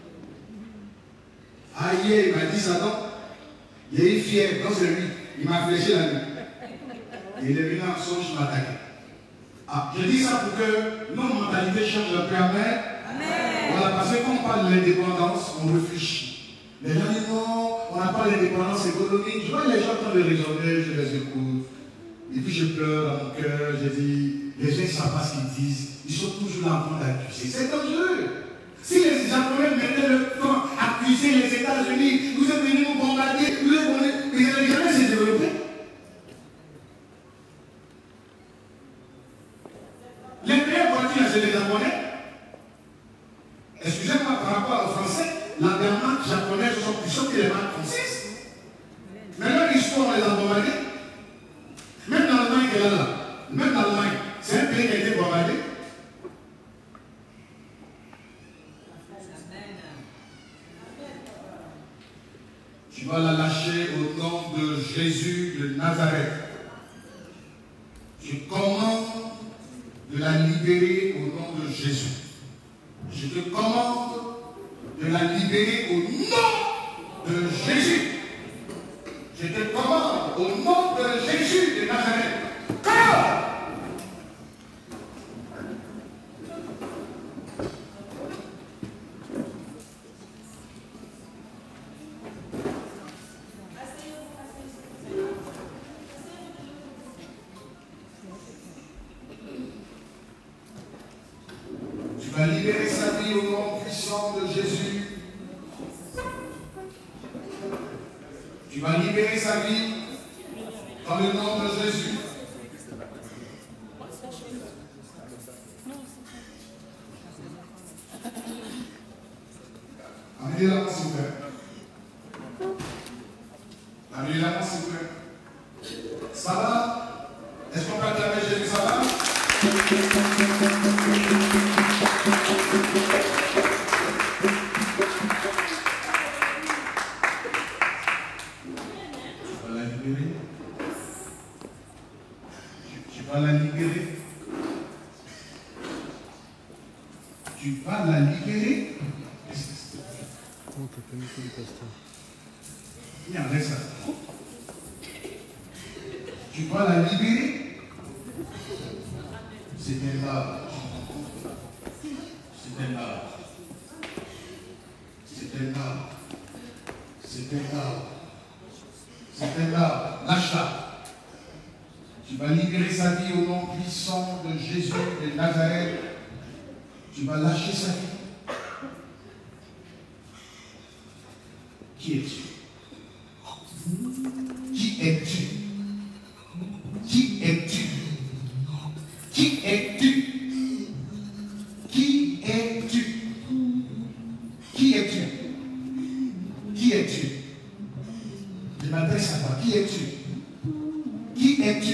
Speaker 1: Ah, hier, il m'a dit ça, non? Il est fier, non, c'est lui. Il m'a fléché la nuit. Il est venu en songe m'attaquer. Ah, je dis ça pour que nos mentalités changent de peu à peu. Voilà, parce que quand on parle de l'indépendance, on réfléchit. Les gens disent non, on n'a pas l'indépendance économique. Je vois les gens quand les raisonner, je les écoute. Et puis je pleure dans mon cœur, je dis, les gens ne savent pas ce qu'ils disent. Ils sont toujours là en train d'accuser. C'est dangereux. Si les Japonais mettaient le temps à accuser les États-Unis, vous êtes venus nous bombarder, vous êtes venus, ils n'avaient jamais se développer. Les meilleurs voitures, c'est les Japonais. Excusez-moi, par rapport aux Français, la marque japonaise sont plus fortes que les marques françaises. Mais leur histoire, on les a bombardés. Même dans l'Allemagne, qu'elle est là. Même dans l'Allemagne, c'est un pays qui a été bombardé. Tu vas la lâcher au nom de Jésus de Nazareth. Je commande de la libérer au nom de Jésus. Je te commande de la libérer au nom de Jésus. Je te commande au nom de Jésus de Nazareth. Corps! Tu vas libérer sa vie au nom puissant de Jésus. Tu vas libérer sa vie dans le nom de Jésus. Amenez la main, s'il vous plaît. Amenez la main, s'il vous plaît. Ça va? Est-ce qu'on peut acclamer Jésus? Ça va? Tu vas la libérer. Tu vas la libérer. Il y a ça. Tu vas la libérer. C'est un là. C'est un là. C'est un là. C'est un là. C'est un là. Lâche-la. Tu vas libérer sa vie au nom puissant de Jésus de Nazareth. Tu vas lâcher sa vie. Qui es-tu? Qui es-tu? Qui es-tu? Qui es-tu? Qui es-tu? Qui es-tu? Qui es-tu? Je m'adresse à toi. Qui es-tu? Qui es-tu?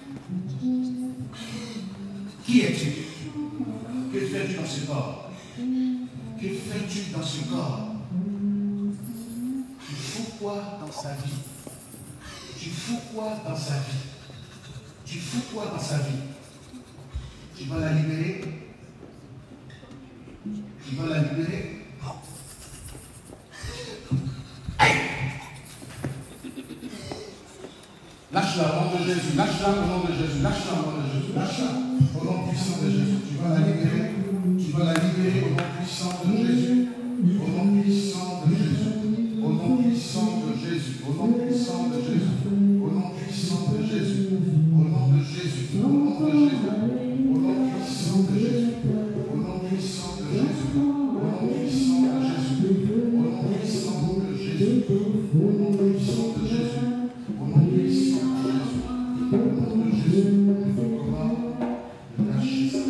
Speaker 1: Qui es-tu? Que fais-tu dans ce corps? Que fais-tu dans ce corps? Tu fous quoi dans sa vie? Tu fous quoi dans sa vie? Tu fous quoi dans sa vie? Tu vas la libérer? Tu vas la libérer? Lâche-la au nom de Jésus, lâche-la au nom de Jésus, lâche-la au nom de Jésus, lâche-la au nom puissant de Jésus. Tu vas la libérer, tu vas la libérer au nom puissant de Jésus, au nom puissant de Jésus, au nom puissant de Jésus, au nom puissant de Jésus, au nom puissant de Jésus, au nom de Jésus, au nom de Jésus, au nom puissant de Jésus, au nom puissant de Jésus, au nom puissant de Jésus, au nom puissant de Jésus, au nom puissant de Jésus. Au nom puissant de Jésus, au nom de Jésus, on va lâcher ça.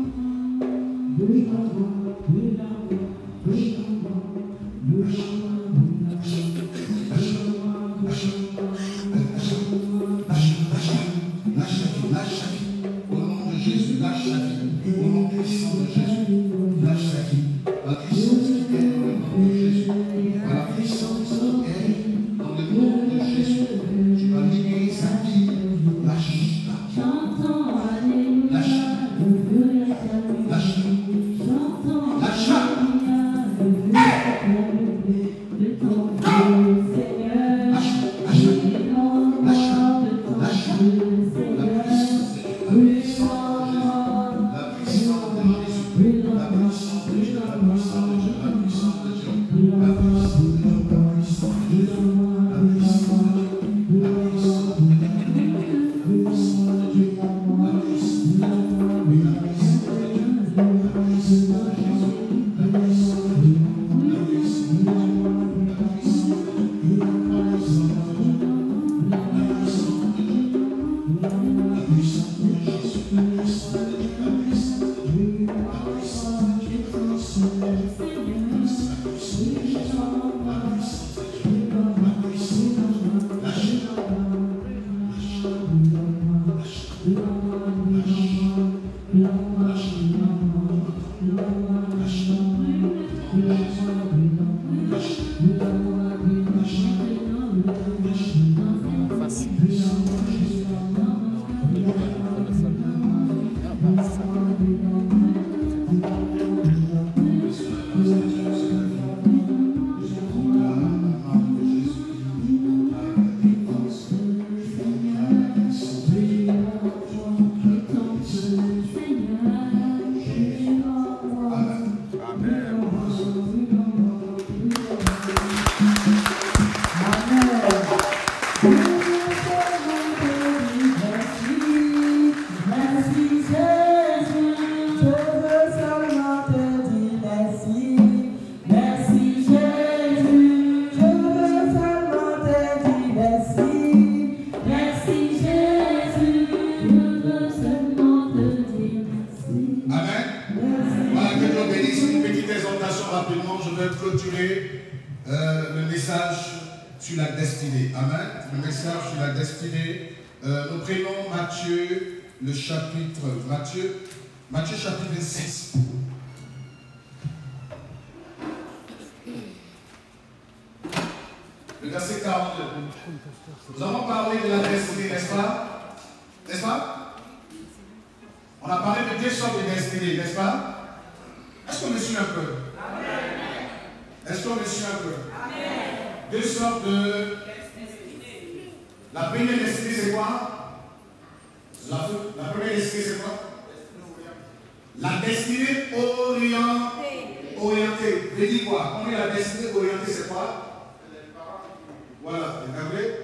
Speaker 1: Lâche sa vie, au nom de Jésus, lâche sa vie, au nom puissant de Jésus, lâche sa vie. La puissance qui est dans le nom de Jésus, la puissance qui est dans le nom de Jésus. Tu vas libérer sa vie. Lâche-la. Lâche-la. Lâche-la. Lâche-la. Hey! Matthieu chapitre vingt-six. Le verset quarante-deux. Nous avons parlé de la destinée, n'est-ce pas? N'est-ce pas? On a parlé de deux sortes de destinée, n'est-ce pas? Est-ce qu'on me suit un peu? Amen. Est-ce qu'on me suit un peu? Amen. Deux sortes de destinée. La première destinée, c'est quoi? La, la première destinée, c'est quoi? La destinée orientée. Orientée. Je dis quoi? On dit la destinée orientée, c'est quoi? Voilà, vous avez?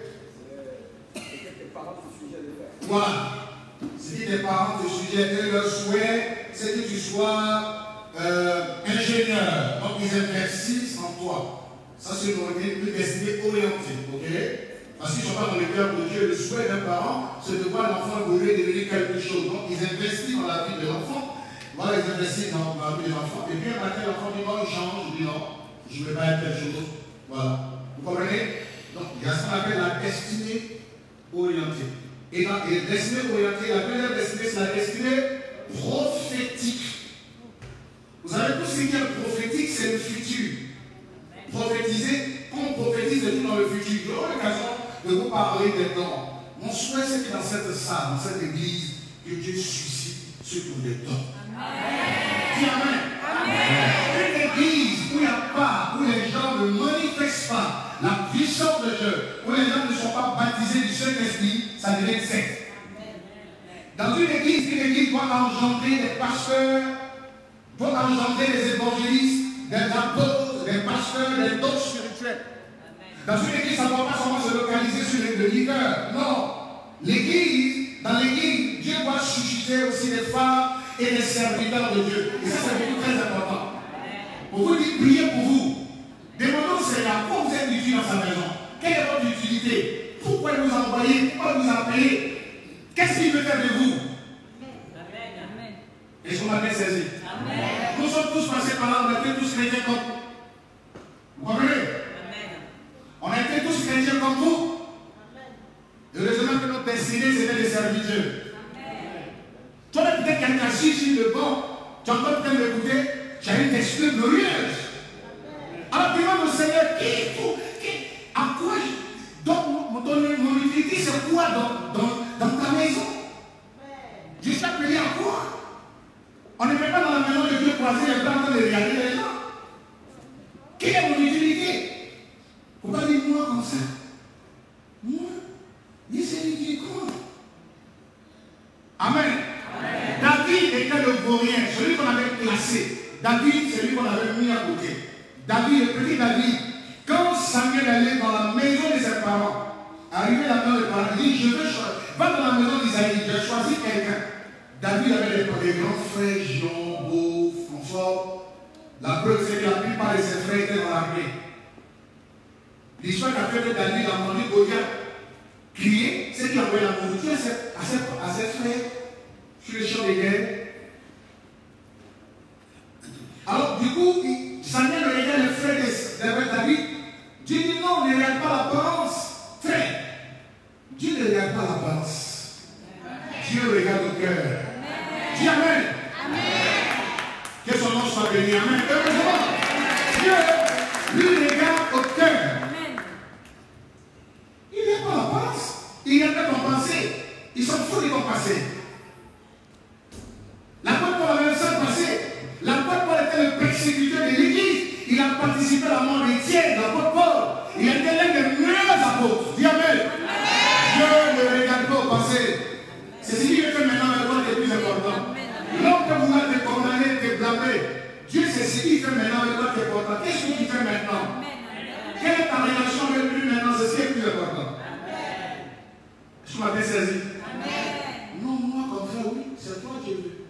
Speaker 1: Voilà. C'est que tes parents te suggèrent, leur souhait, c'est que tu sois euh, ingénieur. Donc ils investissent en toi. Ça, c'est une, une destinée orientée. Ok? Parce qu'ils ne sont pas dans le cœur de Dieu. Le souhait d'un parent, c'est de voir l'enfant évoluer et devenir quelque chose. Donc, ils investissent dans la vie de l'enfant. Voilà, ils investissent dans la vie de l'enfant. Et puis, un matin, l'enfant dit non, il change. Il dit non, je ne veux pas être quelque chose. Voilà. Vous comprenez? Donc, il y a ce qu'on appelle la destinée orientée. Et dans la destinée orientée, la première destinée, c'est la destinée prophétique. Vous savez, tout ce qui est prophétique, c'est le futur. Prophétiser, quand on prophétise, c'est tout dans le futur. J'aurai l'occasion de vous parler des dons. Mon souhait, c'est que dans cette salle, dans cette église, que Dieu suscite ceux qui ont des dons. Dis Amen. Amen. Une église où il n'y a pas, où les gens ne manifestent pas la puissance de Dieu, où les gens ne sont pas baptisés du Saint-Esprit, ça devient une secte. Dans une église, une église doit engendrer des pasteurs, doit engendrer des évangélistes, des apôtres, des pasteurs, des dons spirituels. Dans une église, ça ne doit pas seulement se localiser sur le leader. Non. L'église, dans l'église, Dieu doit susciter aussi des femmes et des serviteurs de Dieu. Et ça, c'est beaucoup très important. Pour vous dire, priez pour vous. Demandons au Seigneur, pourquoi vous êtes utile dans sa maison? Quelle est votre utilité? Pourquoi il vous a envoyé? Pourquoi il vous a appelé? Qu'est-ce qu'il veut faire de vous? Est-ce qu'on m'a bien saisi? Amen. Nous sommes tous passés par là, on a été tous chrétiens comme vous. Vous comprenez? On a été tous chrétiens comme vous. Heureusement que notre destinée, c'était de servir Dieu. Toi, peut-être quelqu'un assis sur le banc, tu es encore en train d'écouter, tu as une destinée glorieuse. Alors, demande au Seigneur, qui, qui, à quoi, donc, mon, mon utilité, c'est quoi dans, dans, dans ta maison? Je suis appelé à quoi? On ne met pas dans la maison de Dieu croiser les bras en train de regarder les gens. Quelle est mon utilité? Il ne faut pas dire moi comme ça. Moi, miséricorde. Amen. Amen. David était le vaurien, celui qu'on avait placé. David, c'est lui qu'on avait mis à côté. David, le petit David, quand Samuel allait dans la maison de ses parents, arrivé dans la maison des parents, il dit, je veux choisir. Va dans la maison d'Isaïe, je vais choisir quelqu'un. David avait des, des grands frères, Gion, Beau, François. La preuve, c'est que la plupart de ses frères étaient dans l'armée. L'histoire qu'a fait que David a entendu Goliath crier, c'est qu'il a envoyé la nourriture à ses, à, ses, à ses frères sur les champs de guerre. Alors, du coup, Samuel regarde les frères de David. Dieu dit non, ne regarde pas l'apparence. Frère, Dieu ne regarde pas l'apparence. Dieu regarde le cœur. Dis Amen. Amen. Que son nom soit béni. Amen. Heureusement, Dieu lui regarde au cœur. Amen. Il n'y a pas l'apparence. Il n'y a pas ton passé. Ils sont fous de ton passé. L'apôtre Paul avait ça passé. L'apôtre Paul était le persécuteur de l'église. Il a participé à la mort des tiers. L'apôtre Paul, il était l'un des meilleurs apôtres. Dis Amen. Amen. Dieu ne regarde pas au passé. C'est ce qui fait maintenant le droit qui est plus important. L'homme peut vouloir te condamner, te blâmer. Dieu, c'est ce qu'il fait maintenant le droit qui est important. Qu'est-ce que tu fais maintenant? Quelle est ta relation avec lui maintenant? C'est ce qui est plus important. Est-ce que tu m'as bien saisi? Non, moi, comme ça, oui, c'est toi qui veux.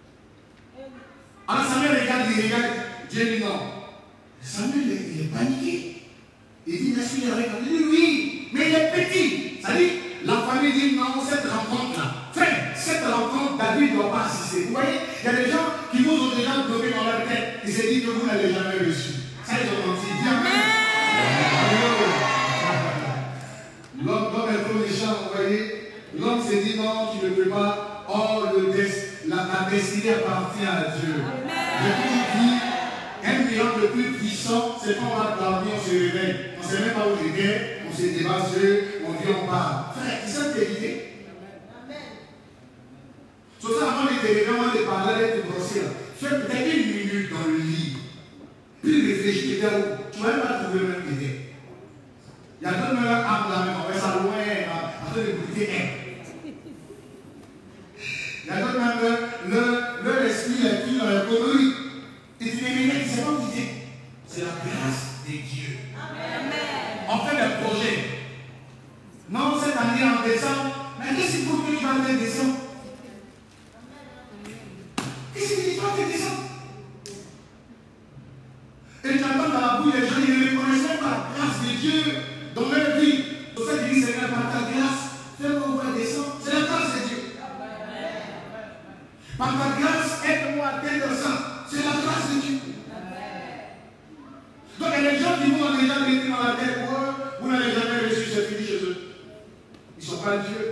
Speaker 1: Alors Samuel regarde, il regarde. Dieu dit non. Samuel, il est paniqué. Il dit, mais est-ce qu'il est regardé? Il dit oui, mais il est petit. Ça dit, la famille dit non, cette rencontre-là. Frère, cette rencontre, David ne doit pas assister. Vous voyez, il y a des gens qui vous ont déjà bloqué dans leur tête. Ils se disent que vous n'avez jamais reçu. Ça, ils ont menti. Dis Amen. L'homme est trop méchant, vous voyez. L'homme se dit non, tu ne peux pas. Oh, le des, la, la destinée appartient à Dieu. Depuis dit, un miracle le plus puissant, c'est quand on va dormir, on se réveille. On ne sait même pas où il est, on se débat, on dit, on parle. Frère, c'est ça la vérité. C'est ça, avant de te réveiller, avant de parler, de te brosser, fais peut-être une minute dans le lit. Puis réfléchis, tu ne vas même pas trouver même idée. Il y a d'autres meilleurs âmes là, mais on va ça loin, en train de goûter un. Il y a d'autres même, leur esprit est plus dans la connerie. Et tu les réveilles, tu ne sais pas où tu es. C'est la grâce de Dieu. Amen. On fait des projets. Non, cette année en décembre, mais qu'est-ce qu'il faut que tu vas faire en décembre? Qu'est-ce que tu vas faire en décembre? Et tu entends dans la bouille, les gens, ils ne reconnaissent pas. reçoivent la grâce de Dieu dans leur vie. Pour ça, ils disent, Seigneur, par ta grâce, fais-moi voir descendre. C'est la grâce de Dieu. Par ta grâce, aide-moi à atteindre ça. C'est la grâce de Dieu. Donc, il y a des gens qui vont déjà venir dans la terre pour eux, vous n'avez jamais reçu ce fini chez eux. Ils ne sont pas Dieu.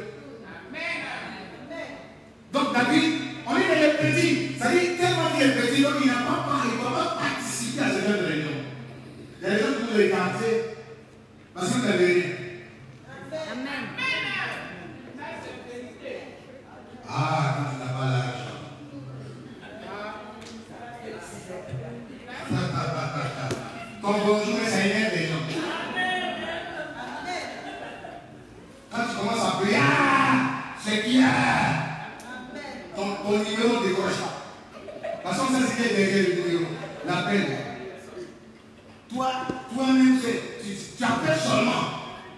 Speaker 1: Donc, David, on est des petits. Ça dit tellement qu'il est petit, donc il n'a pas parlé, il ne va pas participer à cette réunion. Il y a des gens qui vont l'écarter parce que vous n'avez rien.
Speaker 2: Amen.
Speaker 1: Ah, quand tu n'as pas l'argent. Ton bonjour, ça énerve les gens. Quand tu commences à prier, ah, c'est qui a ton, ton numéro décroche pas. Parce que ça, c'est derrière le numéro. L'appel. Toi, toi-même, tu, tu appelles seulement.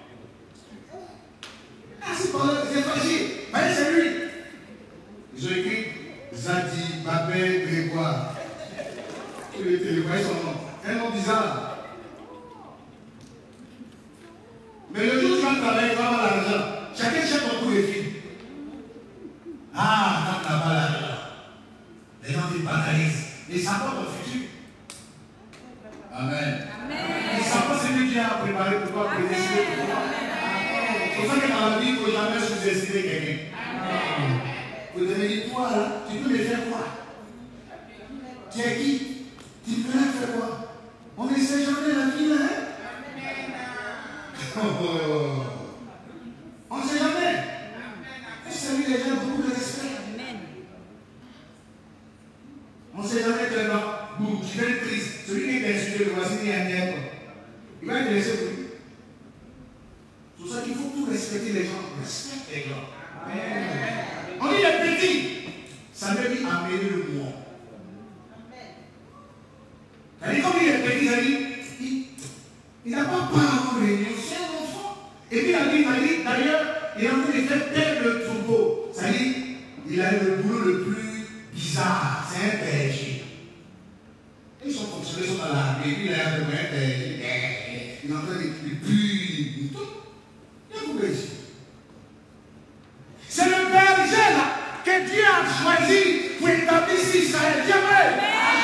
Speaker 1: Ah, c'est pas là, c'est facile. Voyez, c'est lui. Ils ont écrit Zadi, Babel, Grégoire. Tu les voyez son nom. Un nom bizarre. Mais le jour où tu vas travailler, tu vas avoir l'argent. Chacun cherche ton coup de fil. Ah, quand tu n'as pas l'argent, les gens te banalisent. Ils savent pas ton futur. Amen. Ils savent pas ce que Dieu a préparé pour toi, pour décider pour toi. C'est pour ça que dans la vie, il ne faut jamais sous-estimer quelqu'un. Vous devez dire, toi, là, tu peux me faire quoi? Tu es qui? Tu peux me faire quoi? On ne sait jamais la vie, là, hein? Oh, oh. On ne sait jamais. Et celui les gens beaucoup de respect. On ne sait jamais que non. Boum, tu fais une crise. Celui qui est insulté, le voisin, il y a un nègre. Il va te laisser pour lui. C'est pour ça qu'il faut tout respecter les gens. Respecte les gens. Amen. On dit les petits. Ça veut dire amener le moi. C'est-à-dire, comme il est petit, il a dit, il, il n'a pas peur avant réunion, c'est un enfant. Et puis il a dit, d'ailleurs, il est en train de faire perdre le troupeau. C'est-à-dire, il a le boulot le plus bizarre, c'est un berger. Ils sont fonctionnés, ils sont dans l'armée, puis il a un berger, il est en train de puer les moutons. Il y a beaucoup ici. C'est le berger là que Dieu a choisi pour établir Israël. Jamais.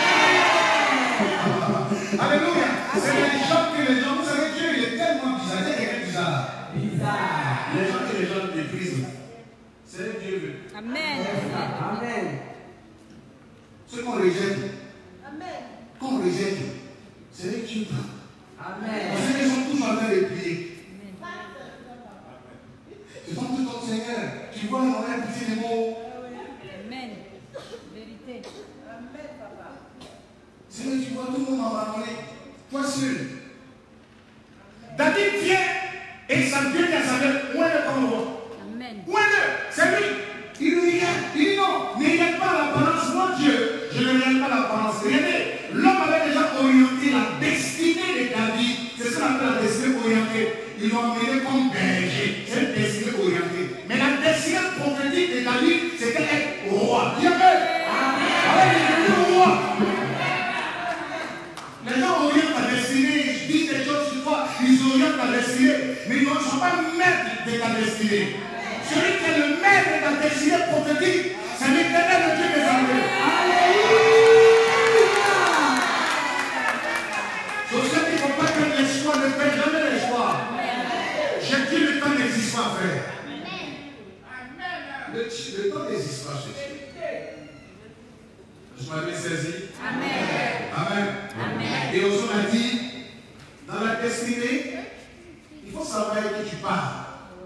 Speaker 1: Alléluia. C'est les gens que les gens, vous savez, Dieu il est tellement bizarre. Il y a quelqu'un bizarre. Bizarre. Les gens que les gens méprisent. C'est Dieu veut.
Speaker 2: Amen.
Speaker 4: Amen.
Speaker 1: Ce qu'on rejette.
Speaker 3: Amen.
Speaker 1: Qu'on rejette. C'est les Dieu.
Speaker 4: Amen.
Speaker 1: Parce qu'ils sont tous en train de prier. C'est ton tout ton Seigneur. Tu vois, on a un petit mot.
Speaker 2: Amen. Vérité.
Speaker 3: Amen, papa.
Speaker 1: Seigneur, tu vois tout le monde en abandonné. Toi seul. David vient et ça vient à sa mère. Où est le convoi?
Speaker 2: Amen.
Speaker 1: Où est le? C'est lui. Il lui regarde. Il dit non, ne regarde pas l'apparence. Moi, Dieu, je ne regarde pas l'apparence. Regardez, l'homme avait déjà orienté la destinée de David. C'est ce qu'on appelle la destinée orientée. Ils l'ont emmené comme berger. C'est une destinée orientée. Mais la destinée prophétique de David, c'était être roi. Dieu veut. Amen. Il est roi. Les gens orientent la destinée, ils disent des choses sur toi, ils orientent ta destinée, mais ils ne sont pas maîtres de ta destinée. Celui qui est le maître de ta destinée prophétique, c'est l'Éternel, le Dieu des armées. Alléluia! C'est pour ça qu'il ne faut pas que l'espoir ne perde jamais l'espoir. J'ai dit le temps n'existe pas, frère. Le, le temps n'existe pas, Jésus. Je m'avais saisi.
Speaker 2: Amen.
Speaker 1: Amen.
Speaker 2: Amen.
Speaker 1: Et on a dit, dans la destinée, il faut savoir qui tu parles.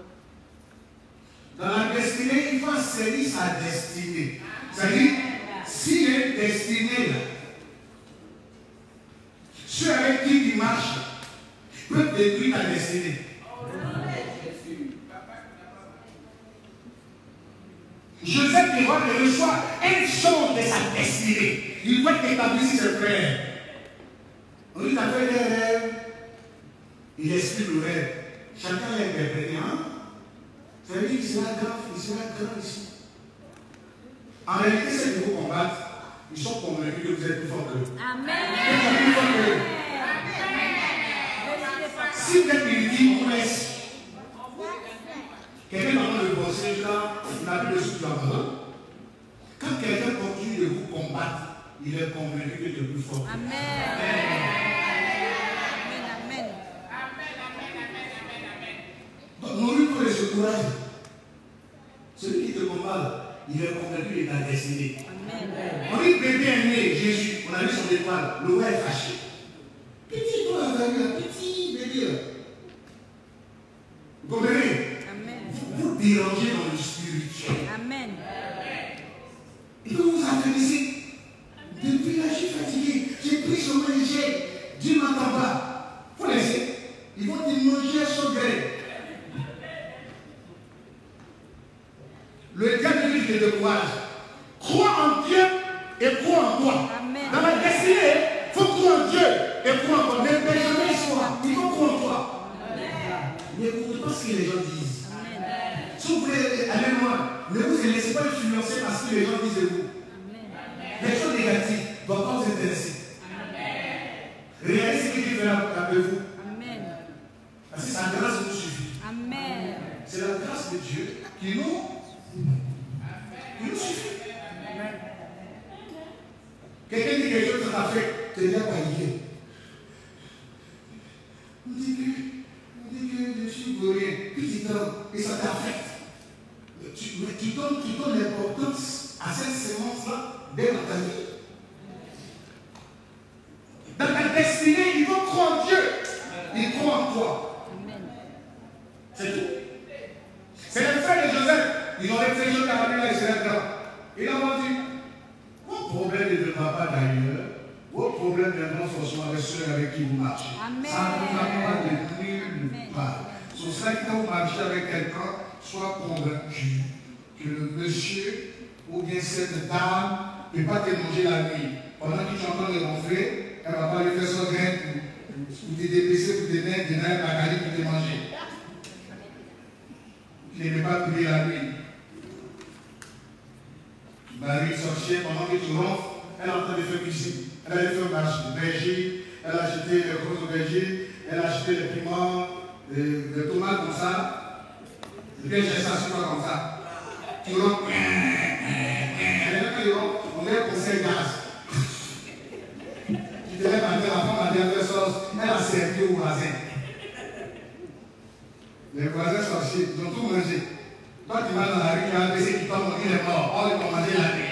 Speaker 1: Dans la destinée, il faut servir sa destinée. C'est-à-dire, s'il y a une destinée là, ceux avec qui tu marches peuvent détruire ta destinée. Joseph qui va reçoit une chose de sa destinée. Il doit établir ses frères. On lui a fait des rêves. Il explique le rêve. Chacun l'a interprété. Hein? Ça veut dire qu'il sera grand, il sera grand ici. En réalité, ceux qui vous combattent, ils sont convaincus que vous êtes plus fort que eux.
Speaker 2: Amen.
Speaker 1: Vous êtes plus fort que eux. n'a plus de souffle en parole. Quand quelqu'un continue de vous combattre, il est convaincu que tu es plus fort.
Speaker 2: Amen. Amen. Amen.
Speaker 1: Donc, nos luttes de ce courage. Celui qui te combat, il est convaincu de ta destinée.
Speaker 2: Amen.
Speaker 1: On dit bébé est né, Jésus, on a vu son étoile, le roi est fâché. Petit toi, un petit bébé. Vous comprenez?
Speaker 2: Amen.
Speaker 1: Vous vous dérangez dans le spirituel.
Speaker 2: Amen.
Speaker 1: Et que vous affaiblissez. Depuis là, je suis fatigué. J'ai pris son manger. Dieu ne m'entend pas. Il faut laisser. Ils vont te manger son gré. Le diable dit que de courage. Crois en Dieu et crois en toi.
Speaker 2: Amen.
Speaker 1: Dans la destinée, il faut croire en Dieu et croire en toi. Ne perds jamais espoir. Il faut croire en toi. N'écoutez pas ce que les gens disent.
Speaker 2: Amen.
Speaker 1: Si vous voulez aller loin, ne vous laissez pas influencer parce que les gens disent de vous. Les choses négatives ne doivent pas vous intéresser. Réalisez ce que Dieu fait avec vous.
Speaker 2: Amen.
Speaker 1: Parce que sa grâce nous suffit.
Speaker 2: Amen.
Speaker 1: C'est la grâce de Dieu qui nous, qui nous suffit. Quelqu'un dit quelque chose de ta fait, tu deviens paniqué. On dit que, on dit que je suis gouré, puis tu tombes, et ça t'affecte. Tu, mais tu donnes, tu donnes l'importance à cette sémence-là dès dans ta vie. Dans ta destinée, il faut croire en Dieu. Il croit en toi.
Speaker 2: Amen.
Speaker 1: C'est tout. C'est le frère de Joseph. Ils ont réfléchi à la vie et c'est là. Ils ont dit, vos problèmes ne viendront pas d'ailleurs. Vos problèmes viendront forcément avec ceux avec qui vous marchez.
Speaker 2: Amen.
Speaker 1: Ça ne vous pas de nulle part. C'est ça que quand vous marchez avec quelqu'un, sois convaincu que le monsieur ou bien cette dame ne peut pas te manger la nuit. Pendant que tu es en train de ronfler, elle ne va pas lui faire son grain pour te débaisser, pour te mettre des nains bagages pour te manger. Tu ne peux pas prier la nuit. Marie sorcière, pendant que tu ronfles, elle est en train de faire cuisine. Elle a fait un marché de berger, elle a acheté les grosses berger, elle a acheté les piments, les, les tomates comme ça. Et puis j'ai ça sur toi comme ça. Tu ronfles. Elle est là qui ronfle, on met un conseil gaz. Tu te lèves à la femme à dernière sauce, elle a servi aux voisins. Les voisins sorciers, ils ont tout mangé. Toi, tu vas dans la rue, tu vas baisser, tu tombes, il est mort. Oh, ils vont manger la nuit.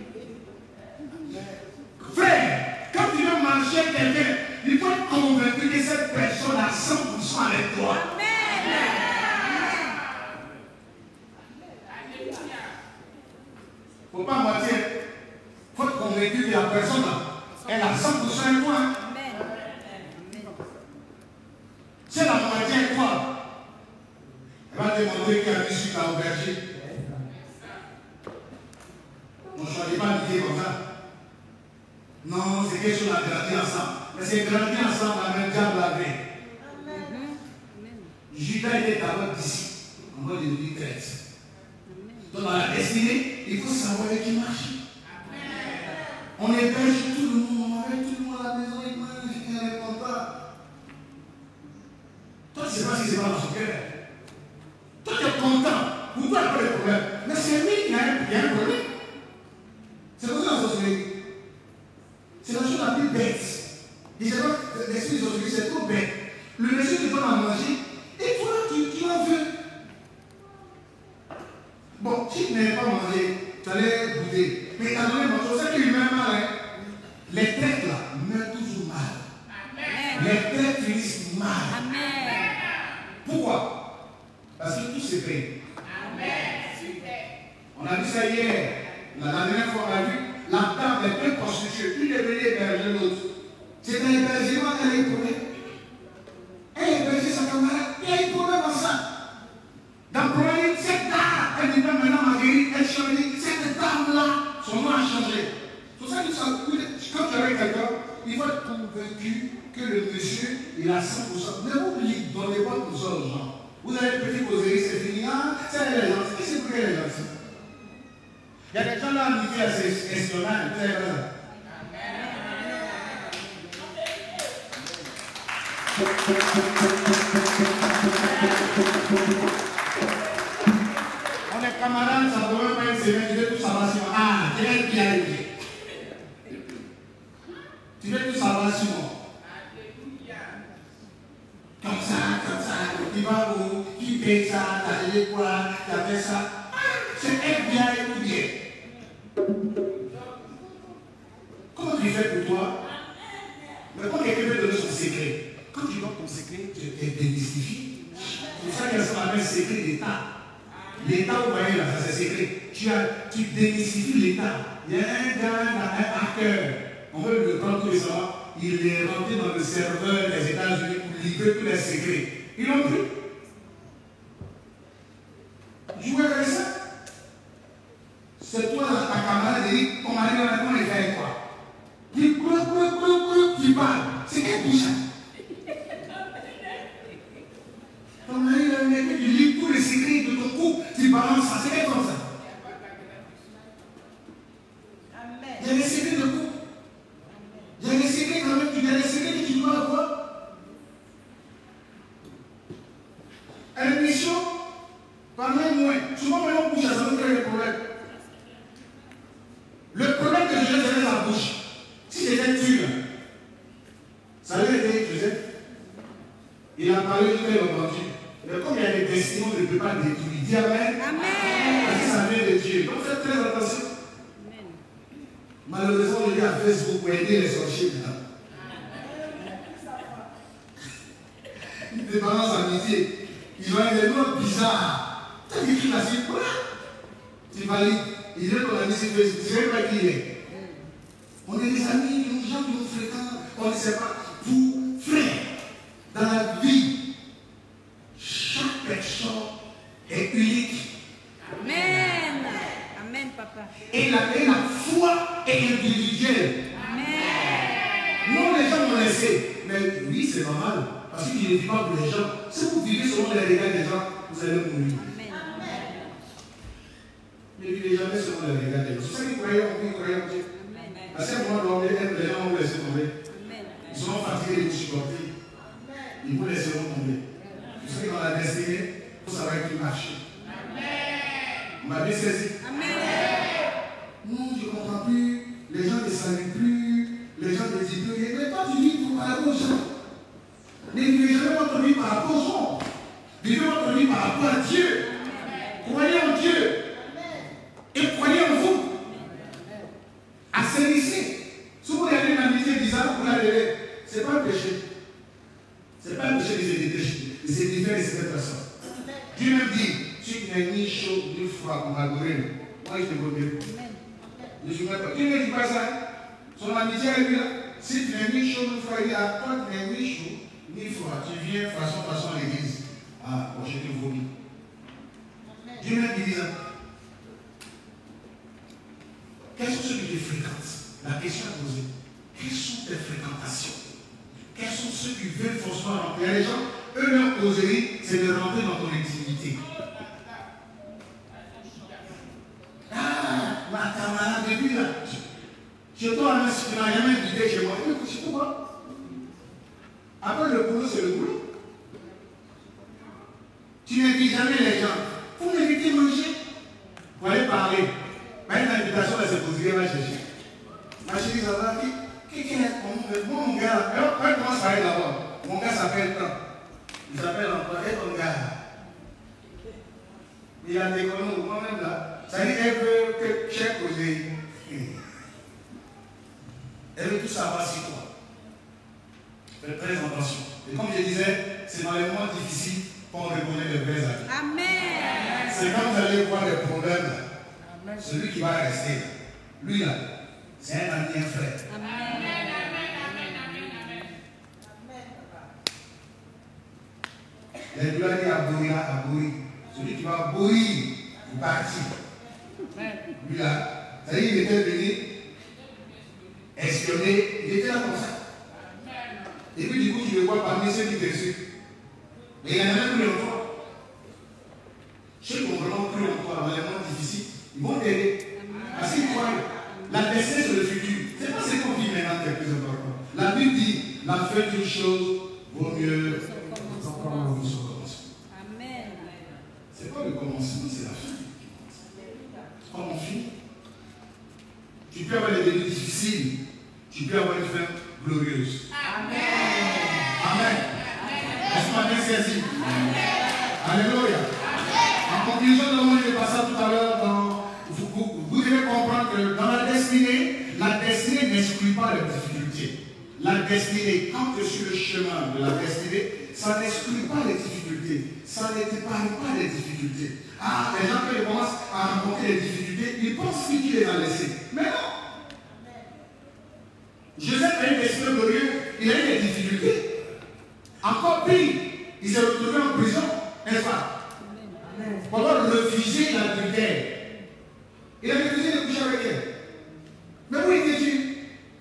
Speaker 1: Frère, quand tu veux manger quelqu'un, il faut être convaincu que cette personne a cent pour cent avec toi.
Speaker 2: Amen.
Speaker 1: Il ne faut pas mentir. Il faut être convaincu que la personne, elle a cent pour cent avec toi.
Speaker 2: Amen.
Speaker 1: C'est la moitié avec toi. Elle va te demander qu'il y a un sucre à auberger. On ne choisit pas de dire comme ça. Non, c'est quelque chose à grandir ensemble. Mais c'est grandir ensemble à même diable la veille. Judas était d'abord d'ici, en mode de devenir traître. Donc dans la destinée, il faut savoir avec qui marcher. On héberge tout le monde, on avait tout le monde à la maison, il mange, il est content. Toi, tu ne sais pas si c'est pas dans son cœur. Toi, tu es content. Pour toi, il n'y a pas de problème. Mais c'est lui qui a un problème. C'est comme ça dans la société. C'est la chose la plus bête. Il ne sait pas, l'esprit de société, c'est trop bête. Le monsieur te donne à manger et toi, tu, tu en veux. Bon, si tu n'avais pas mangé, tu allais goûter. Mais tu as donné manger, c'est qu'il meurt mal. Hein? Les têtes là meurent toujours mal. Amen. Les têtes finissent mal. Amen. Pourquoi? Parce que tout se paye. On a vu ça hier. La, la dernière fois, on a vu la table est bien constituée. Une est venue héberger l'autre. C'est un hébergement, elle a eu problème. Elle a hébergé sa camarade, il y a eu problème en ça. Dans le problème, cette dame, elle dit maintenant Marguerite, elle change. Cette dame-là, son nom a changé. C'est pour ça que ça, quand tu es avec quelqu'un, il faut être convaincu que le monsieur, il a cent pour cent. Ne vous oubliez, donnez pas tout ça aux gens. Vous avez une petite causerie, c'est fini. Ah, c'est les gens. Qu'est-ce que c'est pour les gens? Il y a des gens là qui font ces espionnage. Vous avez raison. On est quand camarade, ça ne peut même pas une semaine, tu veux tout savoir sur moi. Ah, quel qui a été. Tu veux tout savoir sur moi. Comme ça, comme ça, tu vas où, qui paye ça, t'as payé quoi, t'as fait ça. C'est être bien ou bien. Comment tu fais pour toi? Mais quand quelqu'un veut donner son secret, quand tu donnes ton secret, tu te démystifies. C'est pour ça qu'il y a ce qu'on appelle secret d'État. L'État, vous voyez là, ça c'est secret. Tu, as, tu démystifies l'État. Il y a un gars, un hacker, on veut le prendre tous les soirs. Il est rentré dans le serveur des États-Unis pour livrer tous les secrets. Ils l'ont pris. Jouer avec ça. C'est toi, ta camarade, dit, ton mari, on est fait quoi? Il coule, coule, coule, coule, tu parles. C'est quelle bouche? Ton mari, il lit tous les secrets de ton couple, tu balances ça. C'est quelle comme ça? Il y a des secrets de couple. Il y a des secrets quand même, il y a des secrets que tu dois avoir. À l'émission, parlez moins. Souvent, quand on bouge, ça nous crée des problèmes. Le problème que je j'ai dans la bouche, si j'étais dur, ça lui a été Joseph. Il a parlé du père entendu. Mais comme il y a des destinées, on ne peut pas détruire. Dis Amen. Amen. Parce que ça vient de Dieu. Donc faites très attention. Amen. Malheureusement, on est à Facebook pour aider les sorciers maintenant. Des parents amitiés. Ils ont des noms bizarres. Tu as écrit la suite, quoi? Tu valides. Il dit qu'on a mis sur Facebook. Tu ne sais pas qui il est. On est des amis, des gens qui nous fréquentent. On ne sait pas. Vous, frère, dans la vie, chaque personne est unique.
Speaker 2: Amen. Amen, papa.
Speaker 1: Et la, et la foi est individuelle.
Speaker 2: Amen.
Speaker 1: Non, les gens vont laisser. Mais oui, c'est normal. Parce qu'il ne vit pas pour les gens. Si vous vivez selon les regards des gens, vous allez mourir.
Speaker 2: Amen.
Speaker 1: Ne vivez jamais selon les regards des gens. C'est ça qu'ils croyaient en Dieu, ils croyaient en Dieu. À ce moment-là, les gens vont laisser tomber. Ils seront fatigués de vous supporter. Ils vous laisseront tomber. Vous savez, dans la destinée, il faut savoir qui marche. Vous m'avez saisi? Non, je ne comprends plus. Les gens ne saluent plus. Les gens ne disent plus. Mais toi, tu vis pour par rapport aux gens. Ne vivez jamais votre vie par rapport aux gens. Vivez votre vie par rapport à Dieu. Croyez en Dieu. Et croyez en vous. Assainissez. Si vous avez une amitié bizarre, vous la levez. Ce n'est pas un péché. Ce n'est pas un péché de se différer de cette personne. Dieu même dit, si tu n'es ni chaud ni froid pour m'adorer, moi je te godrai. Je ne suis même pas. Dieu ne dit pas ça. Son amitié est lui là. Si tu n'es ni chaud ni froid, il dit à toi tu n'es ni chaud ni froid. Tu viens façon façon à l'église. Ah, bon, je te vomis. Dieu même dit ça. Quels sont ceux qui te fréquentent? La question à poser. Quelles sont tes fréquentations? Quels sont ceux qui veulent forcément rentrer? Il y a des gens, eux, leur causerie, c'est de rentrer dans ton intimité. Ah, ma camarade, depuis là, je toi, tu n'as jamais invité chez moi. Tu sais pourquoi? Après le boulot, c'est le boulot. Tu n'invites jamais les gens. Vous m'invitez manger. Vous allez parler. Mais l'invitation, elle se poserait, elle va chercher. Ma chérie, ça va? Qui, qui est mon, mon gars? Quand elle commence à aller là-bas, mon gars s'appelle quand? Il s'appelle encore, et ton gars? Il a des conneries, moi-même là. Ça dit qu'elle veut que chaque causerie. Elle veut tout savoir sur toi. Faites très attention. Et comme je disais, c'est dans les moments difficiles qu'on reconnaît les vrais amis.
Speaker 2: Amen.
Speaker 1: C'est quand vous allez voir les problèmes, celui qui va rester, lui là, c'est un ami, un frère.
Speaker 2: Amen.
Speaker 1: Les douleurs disent à Bouri, à Bouri. Celui qui va Bouri, il partit. Lui là, ça dit, il était venu espionner, il était là comme ça. Et puis du coup, tu le vois parmi ceux qui te suivent. Mais il y en a même plus en toi. Ceux qui ont vraiment cru en toi dans les moments difficiles, ils vont t'aider. Parce qu'ils croient. La destinée, c'est le futur. Ce n'est pas ce qu'on vit maintenant qui est plus important. La Bible dit, la fin d'une chose vaut mieux encore que son commencement.
Speaker 2: Amen.
Speaker 1: Ce n'est pas le commencement, c'est la fin qui compte. peux avoir des débuts difficiles, tu peux avoir une fin glorieuse. Amen. Amen. Est-ce qu'on a bien saisi? Alléluia. En conclusion, nous avons eu le passage tout à l'heure. Vous, vous, vous devez comprendre que dans la destinée, la destinée n'exclut pas les difficultés. La destinée, quand tu es sur le chemin de la destinée, ça n'exclut pas les difficultés. Ça n'épargne pas les difficultés. Ah, les gens, quand ils commencent à rencontrer les difficultés, ils pensent que Dieu les a laissés. Mais non. Joseph a eu des destin glorieux, il a eu des difficultés. Encore pire, il s'est retrouvé en prison, n'est-ce pas? Pendant refuser l'adultère. Il a refusé de coucher avec elle. Mais où étais-tu?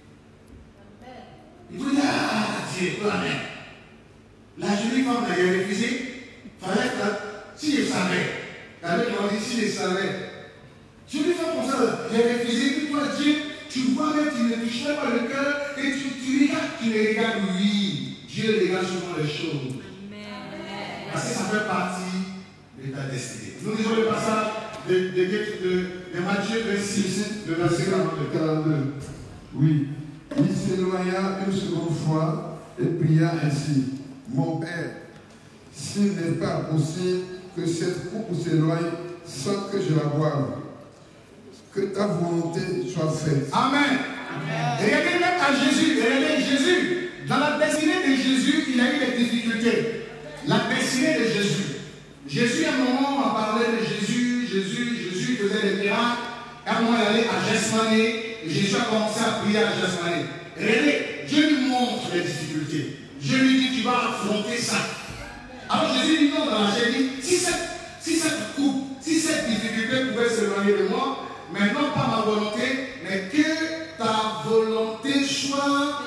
Speaker 1: Il vous dit, ah, Dieu, amen. La jolie femme n'a refusé. Fallait que, si je savais, avec l'on dit, si je savais. Je lui fais comme ça, j'ai refusé, puis toi, Dieu, tu vois même, tu ne touches pas le cœur, et tu, tu regardes, tu ne regardes, oui. Dieu regarde souvent les choses. Amen. Parce que ça fait partie de ta destinée. Nous lisons le passage de, de, de, de, de Matthieu vingt-six, de verset quarante-deux.
Speaker 5: Oui. Il s'éloigna une seconde fois et pria ainsi. Mon Père, s'il n'est pas possible que cette coupe s'éloigne sans que je la boive, que ta volonté soit faite.
Speaker 1: Amen. Amen. Regardez même à Jésus. Regardez Jésus. Dans la destinée de Jésus, il a eu des difficultés. La destinée de Jésus. Jésus, à un moment, on parlait de Jésus. Jésus, Jésus faisait des miracles. À un moment, il allait à Gethsemane. Et Jésus a commencé à prier à Gethsemane. Regardez, Dieu lui montre les difficultés. Dieu lui dit, tu vas affronter ça. Alors Jésus dit non dans la chair, dit, si cette, si cette coupe, si cette difficulté pouvait s'éloigner de moi, mais non pas ma volonté, mais que ta volonté soit.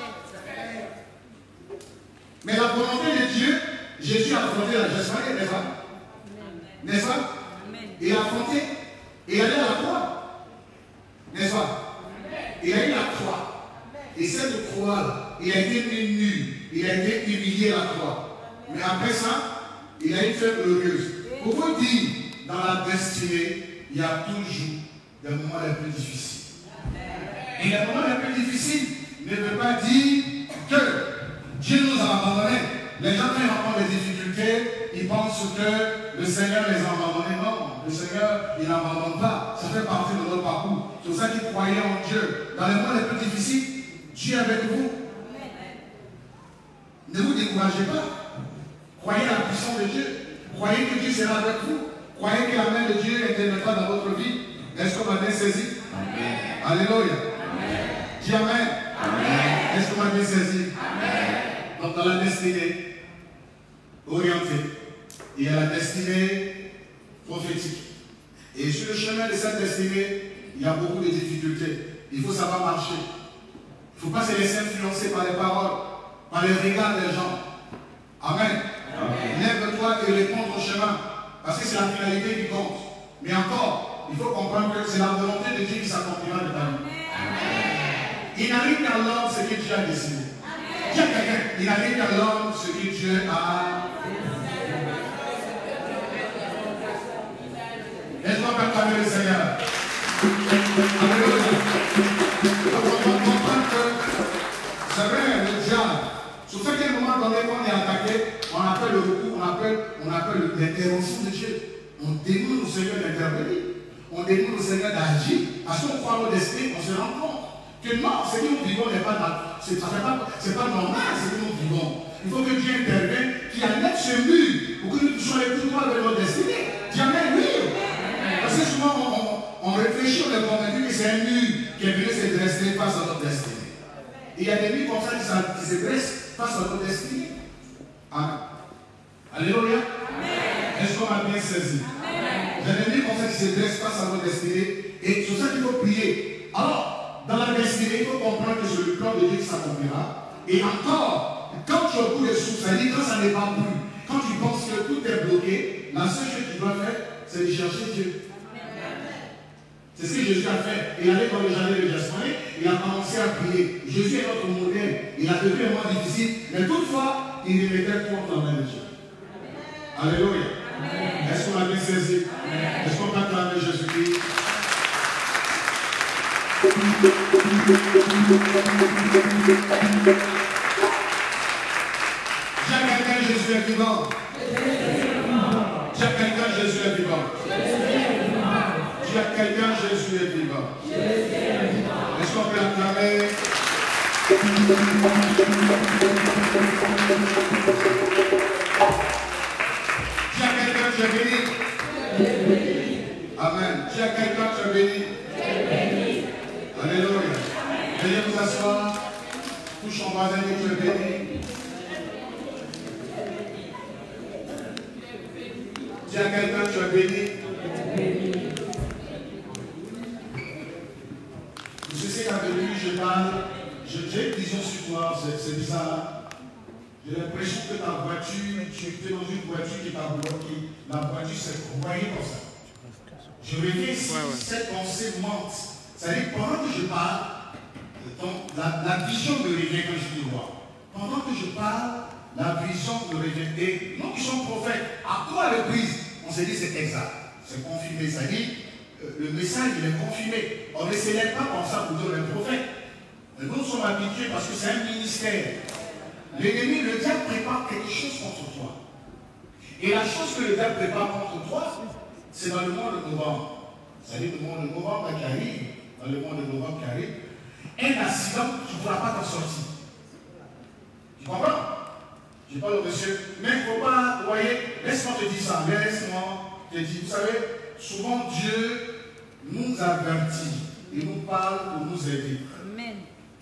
Speaker 1: Mais la volonté de Dieu, Jésus a affronté la Gethsemane, n'est-ce pas? N'est-ce pas? Il a affronté, et il a eu la croix. N'est-ce pas? Il a eu la croix. Et cette croix, il a été mis nu, il a été humilié à la croix. Mais après ça, il a une fin glorieuse. Pour vous dire, dans la destinée, il y a toujours des moments les plus difficiles. Et les moments les plus difficiles ne veut pas dire que Dieu nous a abandonnés. Les gens, quand ils rencontrent des difficultés, ils pensent que le Seigneur les a abandonnés. Non, le Seigneur, il n'abandonne pas. Ça fait partie de notre parcours. C'est pour ça qu'ils croyaient en Dieu. Dans les moments les plus difficiles, Dieu est avec vous. Ne vous découragez pas. Croyez la puissance de Dieu. Croyez que Dieu sera avec vous. Croyez que la main de Dieu interviendra dans votre vie. Est-ce qu'on m'a bien saisi? Amen. Alléluia. Amen. Dis Amen. Amen. Est-ce qu'on m'a bien saisi? Amen. Donc dans la destinée orientée, il y a la destinée prophétique. Et sur le chemin de cette destinée, il y a beaucoup de difficultés. Il faut savoir marcher. Il ne faut pas se laisser influencer par les paroles, par les regards des gens. Amen. Amen. Lève-toi et réponds au chemin. Parce que c'est la finalité qui compte. Mais encore, il faut comprendre que c'est la volonté de Dieu qui s'accomplira de ta vie. Il n'arrive qu'à l'homme ce que Dieu a décidé. Dis à quelqu'un, il n'arrive qu'à l'homme ce que Dieu a. Laisse-moi proclamer le Seigneur. Alléluia. On doit comprendre que c'est vrai, le diable. Sur ce qu'à un moment donné, quand on est attaqué, on appelle le recours, on appelle, on appelle l'intervention de Dieu. On demande au Seigneur d'intervenir. On demande au Seigneur d'agir. Parce qu'on croit au destin, on se rend compte que non, ce que nous vivons n'est pas, c'est pas, pas normal, ce que nous vivons. Il faut que Dieu intervienne, qu'il enlève ce mur pour que nous puissions aller tout droit vers notre destinée. Dis Amen, oui. Parce que souvent, on, on, on réfléchit, on est convaincu que c'est un mur qui est venu se dresser face à notre destinée. Et il y a des murs comme ça qui, qui se dressent face à notre destinée. Amen. Alléluia. Est-ce qu'on a bien saisi? Il y a des murs comme ça qui se dressent face à notre destinée. Et c'est ça qu'il faut prier. Alors, dans la destinée, il faut comprendre que c'est le plan de Dieu qui s'accomplira. Et encore, quand tu as beaucoup de souffle, ça dit quand ça n'est pas plus, quand tu penses que tout est bloqué, la seule chose que tu dois faire, c'est de chercher Dieu. C'est ce que Jésus a fait. Il allait dans le jardin de Gethsemane, il a commencé à prier. Jésus est notre modèle. Il a vécu un moment difficile, mais toutefois, il remettait tout en main de Dieu. Alléluia. Est-ce qu'on a bien saisi? Est-ce qu'on peut acclamer Jésus-Christ? J'ai quelqu'un, Jésus est vivant. J'ai quelqu'un, Jésus est vivant. J'ai quelqu'un, Jésus est vivant. Est-ce qu'on peut acclamer? J'ai quelqu'un, tu es béni. Amen. J'ai quelqu'un, tu es béni. Alléluia. Veuillez vous asseoir. Touche en voisin, que tu es béni. Dis à quelqu'un, tu es béni. Je sais qu'à début, je parle, j'ai une vision sur toi, c'est bizarre. J'ai l'impression que ta voiture, tu étais dans une voiture qui t'a bloqué. La voiture s'est broyée comme ça. Je reviens ici, ouais, ouais. Cette pensée monte. C'est-à-dire, pendant que je parle, donc, la, la vision me revient quand je dis voir. Pendant que je parle, la vision me revient. Et nous qui sommes prophètes, à trois reprises, on s'est dit c'est exact. C'est confirmé. C'est-à-dire, euh, le message, il est confirmé. On ne s'élève pas comme ça pour dire le prophète. Mais nous sommes habitués parce que c'est un ministère. L'ennemi, le diable prépare quelque chose contre toi. Et la chose que le diable prépare contre toi, c'est dans le mois de novembre. C'est-à-dire le mois de novembre qui arrive, dans le mois de novembre qui arrive, un accident, tu ne pourras pas t'en sortir. Tu comprends? Je parle au monsieur, mais il ne faut pas, vous voyez, laisse-moi te dire ça, laisse-moi te dire, vous savez, souvent Dieu nous avertit, il nous parle pour nous aider.
Speaker 2: Amen.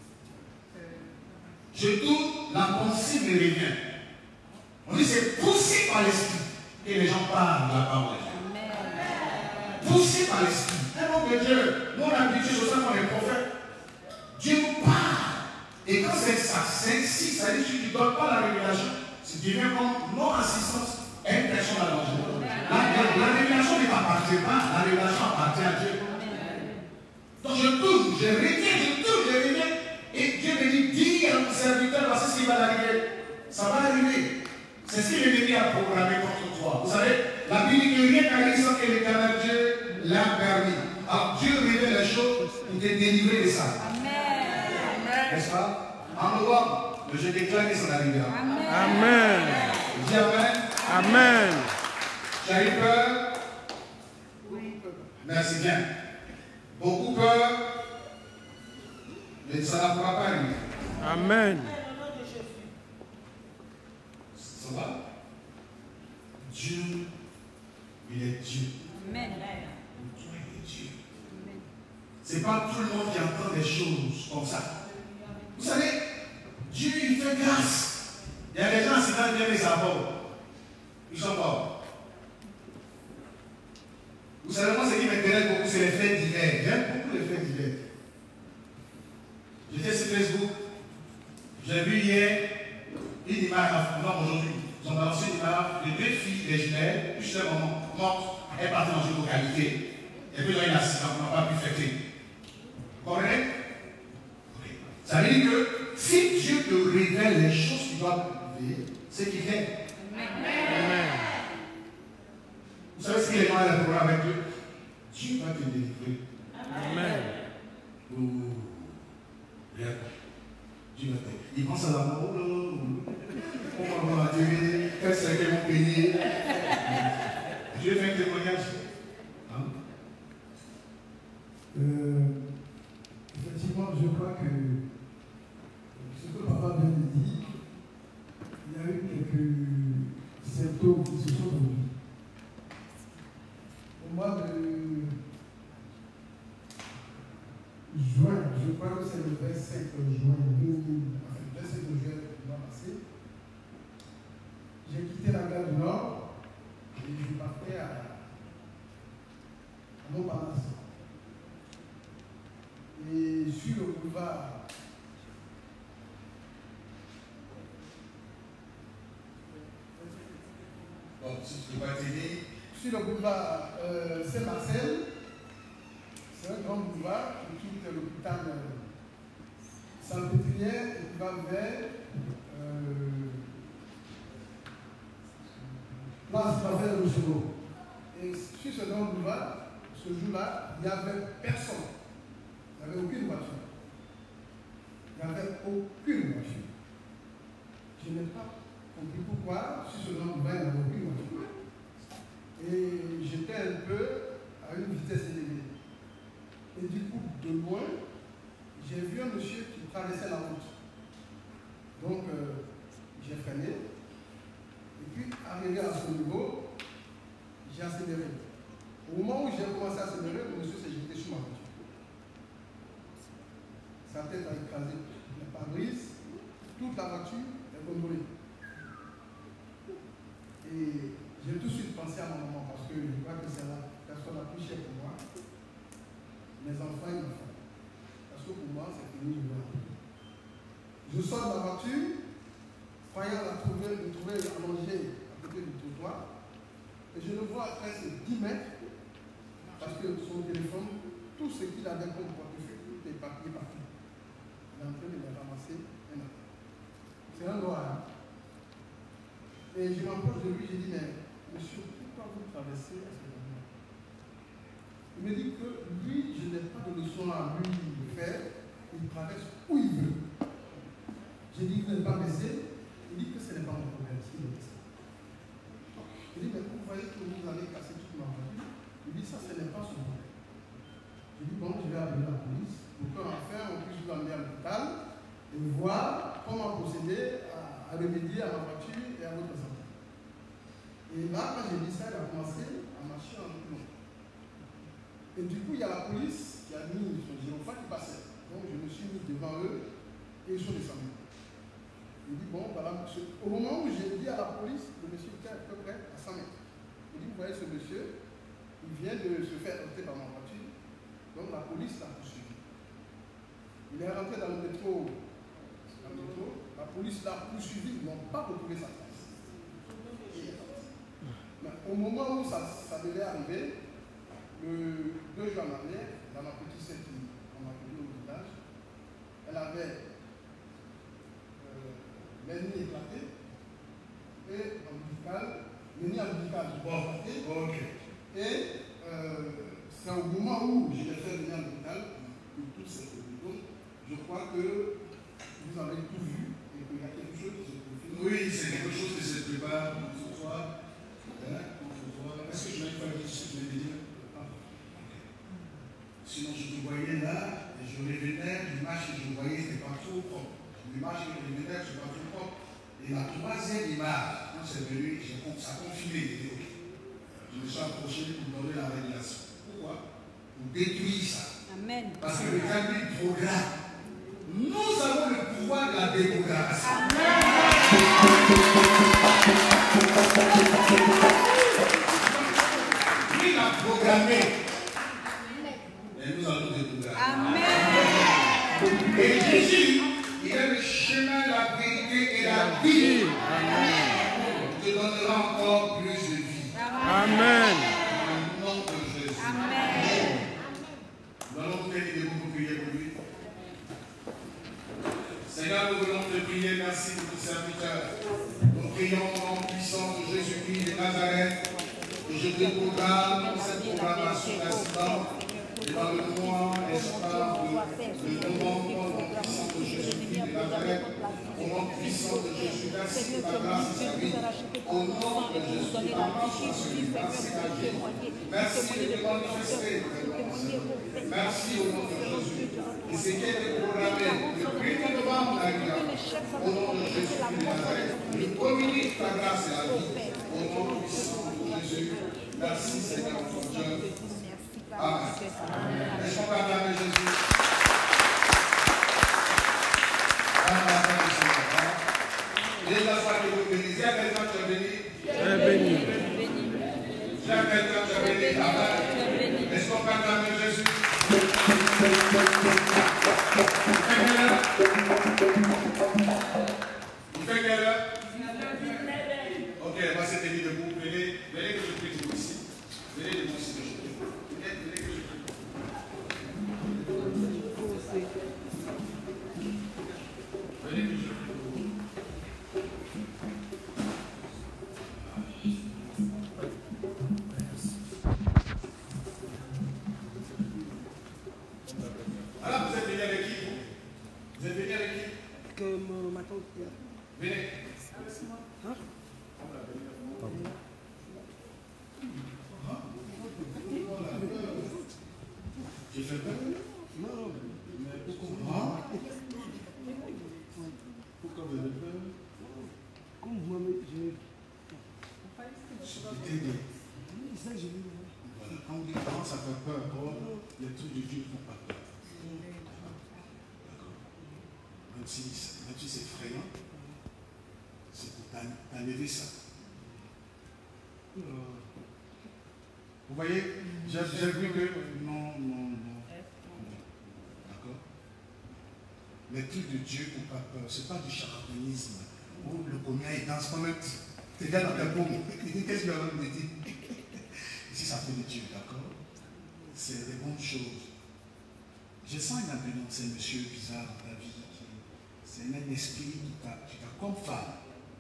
Speaker 1: Je doute, la pensée me revient. On dit c'est poussé par l'esprit que les gens parlent de la parole. Poussé par l'esprit. Un homme de Dieu, mon habitude, c'est ça qu'on est prophète. Dieu nous parle. Et quand c'est ça, c'est ainsi, ça dit que tu ne donnes pas la révélation, tu deviens comme non-assistance à une personne à danger. La, la, la révélation ne t'appartient pas, la révélation appartient à Dieu. Donc je tourne, je reviens, je tourne, je reviens. Et Dieu me dit, dis à mon serviteur, voici ce qui va arriver. Ça va arriver. C'est ce que l'ennemi a programmé contre toi. Vous savez, la Bible dit que rien n'arrive sans que l'Éternel Dieu l'a permis. Alors Dieu révèle les choses pour te délivrer de ça. N'est-ce pas? En novembre, je déclare que ça arrivera.
Speaker 2: Amen.
Speaker 5: Amen.
Speaker 1: Dis Amen.
Speaker 5: Amen.
Speaker 1: Tu as eu peur? Merci bien. Beaucoup peur, mais ça ne pourra pas arriver.
Speaker 5: Amen.
Speaker 1: Ça va? Dieu, il est Dieu.
Speaker 2: Amen.
Speaker 1: Dieu est Dieu. Ce n'est pas tout le monde qui entend des choses comme ça. Vous savez, Dieu, il fait grâce. Il y a des gens qui sont bien les abords. Ils sont morts. Vous savez, moi, ce qui m'intéresse beaucoup, c'est les faits divers. J'aime beaucoup les faits divers. J'étais sur Facebook. J'ai vu hier une image, non, aujourd'hui, ils ont balancé une image de deux filles, des jumelles, juste un moment, mortes. Elles partent dans une localité. Et puis, il y a eu un accident, on n'a pas pu fêter. Vous comprenez? Ça veut dire que si Dieu te révèle les choses qui doivent arriver, c'est qu'il fait.
Speaker 2: Amen.
Speaker 1: Vous savez ce qu'il est dans le programme avec Dieu? Dieu va te délivrer.
Speaker 5: Amen.
Speaker 1: Ouh. Bien. Dieu va te délivrer. Il pense à l'amour. Comment on va Dieu? Qu'est-ce que mon pays? Dieu fait un témoignage. Hein?
Speaker 6: Euh, effectivement, je crois que ce que papa vient de dire, il y a eu quelques symptômes qui se sont produits. Au mois de juin, je crois que c'est le vingt-cinq juin deux mille, enfin, le vingt-cinq juin du mois passé, j'ai quitté la gare du Nord et je partais à, à Montparnasse. Et sur le boulevard,
Speaker 1: Bon, si tu ne peux pas t'aider.
Speaker 6: sur le boulevard euh, Saint-Marcel, c'est un grand boulevard qui quitte l'hôpital euh, Salpêtrière et qui va vers euh, Place Ravel Rochereau. Et sur ce grand boulevard, ce jour-là, il n'y avait personne. Il n'y avait aucune voiture. Il n'y avait aucune voiture. Je n'ai pas compris pourquoi, sur ce nombre de vingt, il n'y avait aucune voiture. Et j'étais un peu à une vitesse élevée. Et du coup, de loin, j'ai vu un monsieur qui traversait la route. Donc, euh, j'ai freiné. Et puis, arrivé à ce niveau, j'ai accéléré. Au moment où j'ai commencé à accélérer, le monsieur s'est jeté sur ma voiture. Sa tête a écrasé le pare-brise, toute la voiture est gondolée. Et j'ai tout de suite pensé à ma maman parce que je crois que c'est la personne la plus chère pour moi. Mes enfants et ma femme. Parce que pour moi, c'est fini, je vois. Je sors de la voiture, croyant la trouver, me trouver allongée à côté du trottoir. Et je le vois à presque dix mètres, parce que son téléphone, tout ce qu'il avait comme portefeuille, tout est éparpillé partout. Il est en train de me ramasser un appel. C'est un noir. Et je m'approche de lui, je dis, mais monsieur, pourquoi vous traversez à ce moment-là? Il me dit que lui, je n'ai pas de leçon à lui de faire, il traverse où il veut. J'ai dit, vous n'êtes pas baissé. Il dit que ce n'est pas mon problème, s'il est baissé. Je dis, mais vous voyez que vous allez casser toute ma voiture. Il dit, ça, ce n'est pas son problème. Je dis, bon, je vais appeler la police pour qu'en faire, on puisse vous emmener à l'hôpital et voir comment procéder à, à remédier à ma voiture et à votre santé. Et là, quand j'ai dit ça, il a commencé à marcher en reculant. Et du coup, il y a la police qui a mis son gyrophare qui passait. Donc, je me suis mis devant eux et ils sont descendus. Il dit, bon, voilà, monsieur. Au moment où j'ai dit à la police, le monsieur était à peu près à cent mètres. Il dit, vous voyez ce monsieur, il vient de se faire arrêter par ma voiture. Donc la police l'a poursuivi. Il est rentré dans le métro. Dans le métro. La police l'a poursuivi, ils n'ont pas retrouvé sa trace. Mais au moment où ça, ça devait arriver, le deux jours en arrière, dans ma petite sœur qui m'a appelé au village, elle avait l'ennemi éclaté et ombilical, l'ennemi ombilical éclaté.
Speaker 1: Bon, ok.
Speaker 6: Et euh, c'est au moment où je l'ai fait venir à l'hôpital, que toute cette vidéo, je crois que vous avez tout vu et qu'il y a quelque chose qui se profile.
Speaker 1: Oui, c'est quelque chose qui se prépare ce soir. Hein? Est-ce que je n'avais pas dit ce que je voulais dire? Sinon, je te voyais là, et je revenais, l'image que je voyais n'était pas trop propre. L'image que je revenais, ce n'est pas trop propre. Et la troisième image, quand c'est venu, ça a confirmé. Je me suis approché pour donner la révélation. Pourquoi? Pour détruire ça.
Speaker 2: Amen.
Speaker 1: Parce que le diable est programme. Nous avons le pouvoir de la déprogrammation. Il a programmé. Et nous allons déprogrammer. Amen. Et Jésus, il est le chemin, la vérité et la vie. Amen. Il te donnera encore plus de vie.
Speaker 7: Amen.
Speaker 1: Au nom de Jésus.
Speaker 2: Amen.
Speaker 1: Nous allons vous aider pour prier pour lui. Seigneur, nous voulons te prier, merci pour ton serviteur. Nous prions au nom puissant de Jésus-Christ de Nazareth. Et je déprogramme cette programmation d'incident. Et dans le nom, n'est-ce pas, le nom puissant de Jésus-Christ de Nazareth, au nom puissant de Jésus, merci pour ta grâce et sa vie. Au nom de Jésus, ta grâce et sa vie, merci ta vie. Merci de te manifester. Merci au nom de Jésus. Et ce qui est programmé, le premier novembre arrivera. Au nom de Jésus de Nazareth, je communique ta grâce et la vie. Au nom puissant de Jésus, merci Seigneur mon Dieu. Amen. Est-ce qu'on va acclamer Jésus? Et la foi que vous bénissez, il y a quelqu'un qui a béni?
Speaker 7: Très béni.
Speaker 1: Il y a quelqu'un qui a béni? Amen. Est-ce qu'on va acclamer Jésus? Il fait quelle heure? Ok, moi c'était mis debout. Venez, venez que je prie pour ici. Venez de moi ici que je prie. Venez, venez que je prie. Venez que je prie. Alors, Voilà. Quand on dit comment ça fait peur, oh, les trucs de Dieu ne font pas peur. D'accord. Même si, même si c'est effrayant, c'est pour t'enlever ça. Vous voyez, j'ai vu que non, non, non. D'accord. Les trucs de Dieu ne font pas peur. Ce n'est pas du charlatanisme. Où le combien il danse quand même. Tu es dans ta paume. Qu'est-ce qu'il va me dire? Ici, ça fait de Dieu, d'accord? C'est des bonnes choses. Je sens une ambulance, c'est un monsieur bizarre dans ta vie. C'est un esprit qui t'a comme femme.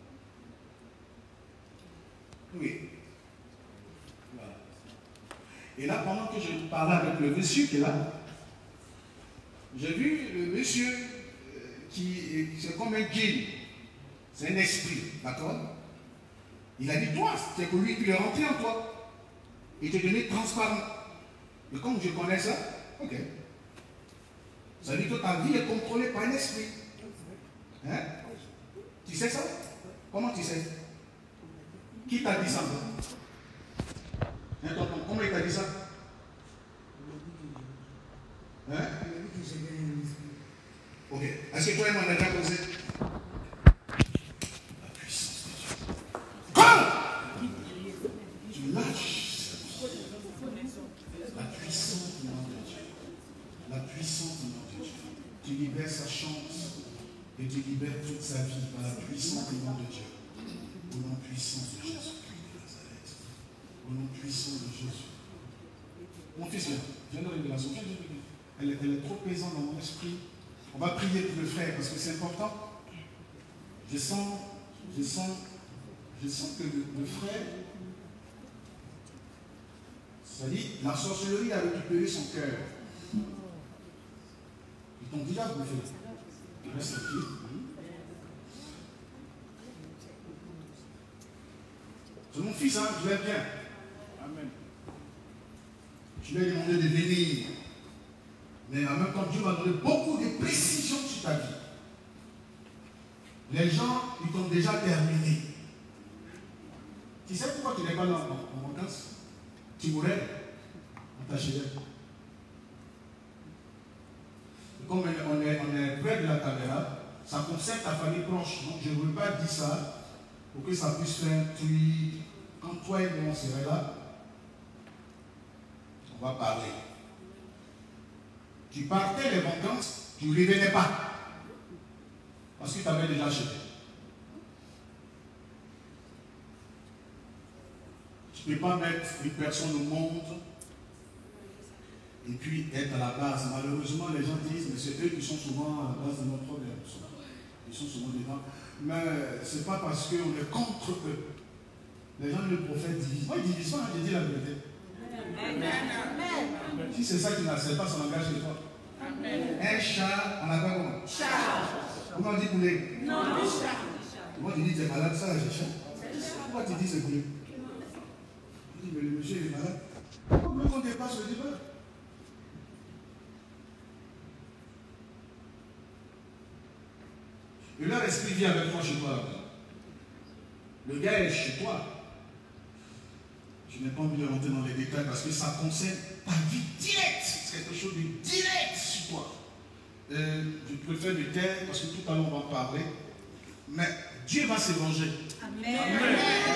Speaker 1: Oui. Voilà. Et là, pendant que je parlais avec le monsieur qui est là, j'ai vu le monsieur qui, c'est comme un djinn. C'est un esprit, d'accord? Il a dit, toi, c'est que lui, il est rentré en toi. Il t'est devenu transparent. Et comme je connais ça, ok. Ça veut dire que ta vie est contrôlée par un esprit. Hein? Tu sais ça? Comment tu sais? Qui t'a dit ça? Hein, tonton, comment il t'a dit ça? Hein? Ok. Est-ce que toi et moi on a déjà causé? La puissance de Dieu. Comme! Tu lâches la puissance du nom de Dieu. La puissance du nom de Dieu. Tu libères sa chance et tu libères toute sa vie par la puissance du nom de Dieu. Au nom puissant de Jésus-Christ de Nazareth. Au nom puissant de Jésus. Mon fils, viens. Viens dans l'église. Elle est, elle est trop pesante dans mon esprit. On va prier pour le frère parce que c'est important. Je sens, je sens, je sens que le, le frère, ça dit, la sorcellerie a récupéré son cœur. Ils t'ont déjà bouffé. Reste tranquille. C'est mon fils, hein, je l'aime bien. Amen. Je lui ai demandé de venir. Mais en même temps, Dieu m'a donné beaucoup de précisions sur ta vie. Les gens, ils t'ont déjà terminé. Tu sais pourquoi tu n'es pas là en vacances? Tu mourrais en ta chérie. Comme on est, on est près de la caméra, ça concerne ta famille proche. Donc je ne veux pas dire ça pour que ça puisse faire un truc. Quand toi et moi on serait là, on va parler. Tu partais les vacances, tu ne revenais pas. Parce que tu avais déjà acheté. Tu ne peux pas mettre une personne au monde et puis être à la base. Malheureusement, les gens disent, mais c'est eux qui sont souvent à la base de nos problèmes. Ils sont souvent dedans. Mais ce n'est pas parce qu'on est contre eux. Les gens, le prophète dit, moi, il dit ça, j'ai dit la vérité. Amen. Si c'est ça qui n'accepte pas, ça n'engage que toi. Amen. Un chat, on appelle comment? Chat. Comment on dit poulet? Non, chat. Moi, tu dis, tu es malade, ça, j'ai chat. Pourquoi tu dis c'est poulet? Je dis, mais le monsieur est malade. Pourquoi on dépasse le débat? Et leur esprit vient avec toi chez toi. Le gars est chez toi. Je n'ai pas envie de rentrer dans les détails parce que ça concerne ta vie directe. C'est quelque chose de direct sur toi. Euh, je préfère me taire parce que tout à l'heure on va en parler. Mais Dieu va se venger. Amen. Amen.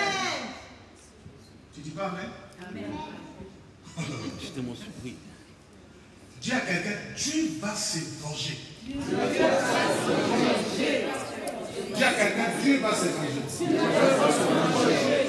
Speaker 1: Tu dis pas Amen? Amen. J'étais mon surpris. Dis à quelqu'un, Dieu va se venger. Dieu va se venger. Dis à quelqu'un, Dieu va se venger. Dieu va se venger.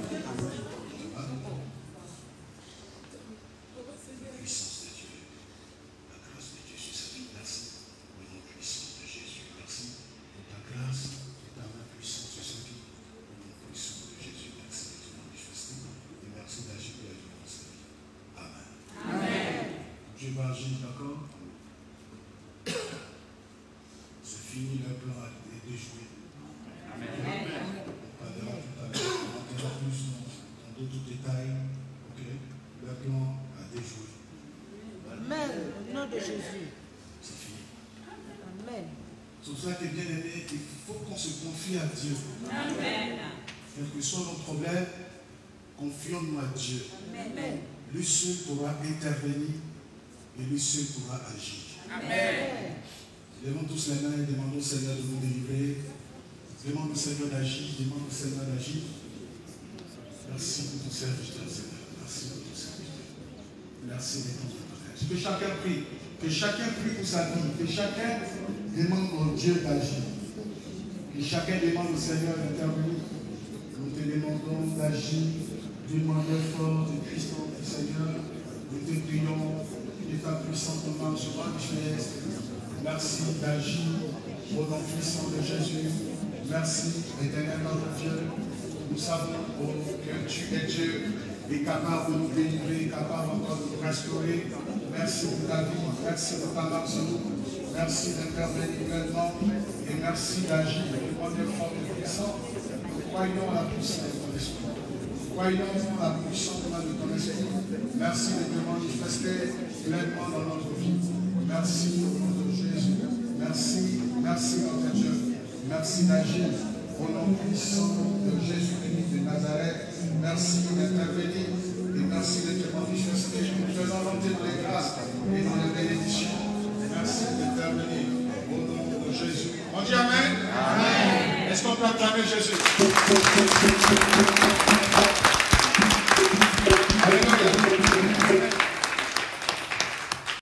Speaker 1: D'accord? C'est fini, le plan est déjoué. Amen. On parlera tout à l'heure, on rentrera plus dans d'autres détails. Ok? Le plan a déjoué.
Speaker 4: Amen. Au nom de Jésus.
Speaker 1: C'est fini.
Speaker 4: Amen.
Speaker 1: C'est pour ça que bien aimé, il faut qu'on se confie à Dieu. Amen. Quel que soit nos problèmes, Confions-nous à Dieu.
Speaker 2: Amen.
Speaker 1: Lui seul pourra intervenir et lui seul pourra agir.
Speaker 2: Amen.
Speaker 1: Levons tous les mains et demandons au Seigneur de nous délivrer. Demande au Seigneur d'agir, demande au Seigneur d'agir. Merci pour ton serviteur, Seigneur. Merci pour ton serviteur. Merci de ton partage. Que chacun prie. Que chacun prie pour sa vie. Que chacun demande au Dieu d'agir. Que chacun demande au Seigneur d'intervenir. Nous te demandons d'agir d'une manière forte et puissante, Seigneur. Nous te prions de ta puissante main sur la richesse. Merci d'agir au nom puissant de Jésus. Merci, éternel notre Dieu. Nous savons oh, que tu es Dieu et capable de nous délivrer, capable encore de nous restaurer. Merci pour ta vie, merci pour ta main sur nous. Merci d'intervenir pleinement et merci d'agir de manière forte et puissante. Nous croyons à la puissance de ton esprit. Nous croyons à la puissance de ton esprit. Merci de te manifester pleinement dans notre vie. Merci au nom de Jésus. Merci, merci notre Dieu. Merci d'agir au nom puissant de Jésus-Christ de Nazareth. Merci d'intervenir et merci de te manifester. Nous te donnons toutes les grâces et dans les bénédictions. Merci d'intervenir au nom de Jésus. On dit Amen. Amen. Est-ce qu'on peut acclamer Jésus?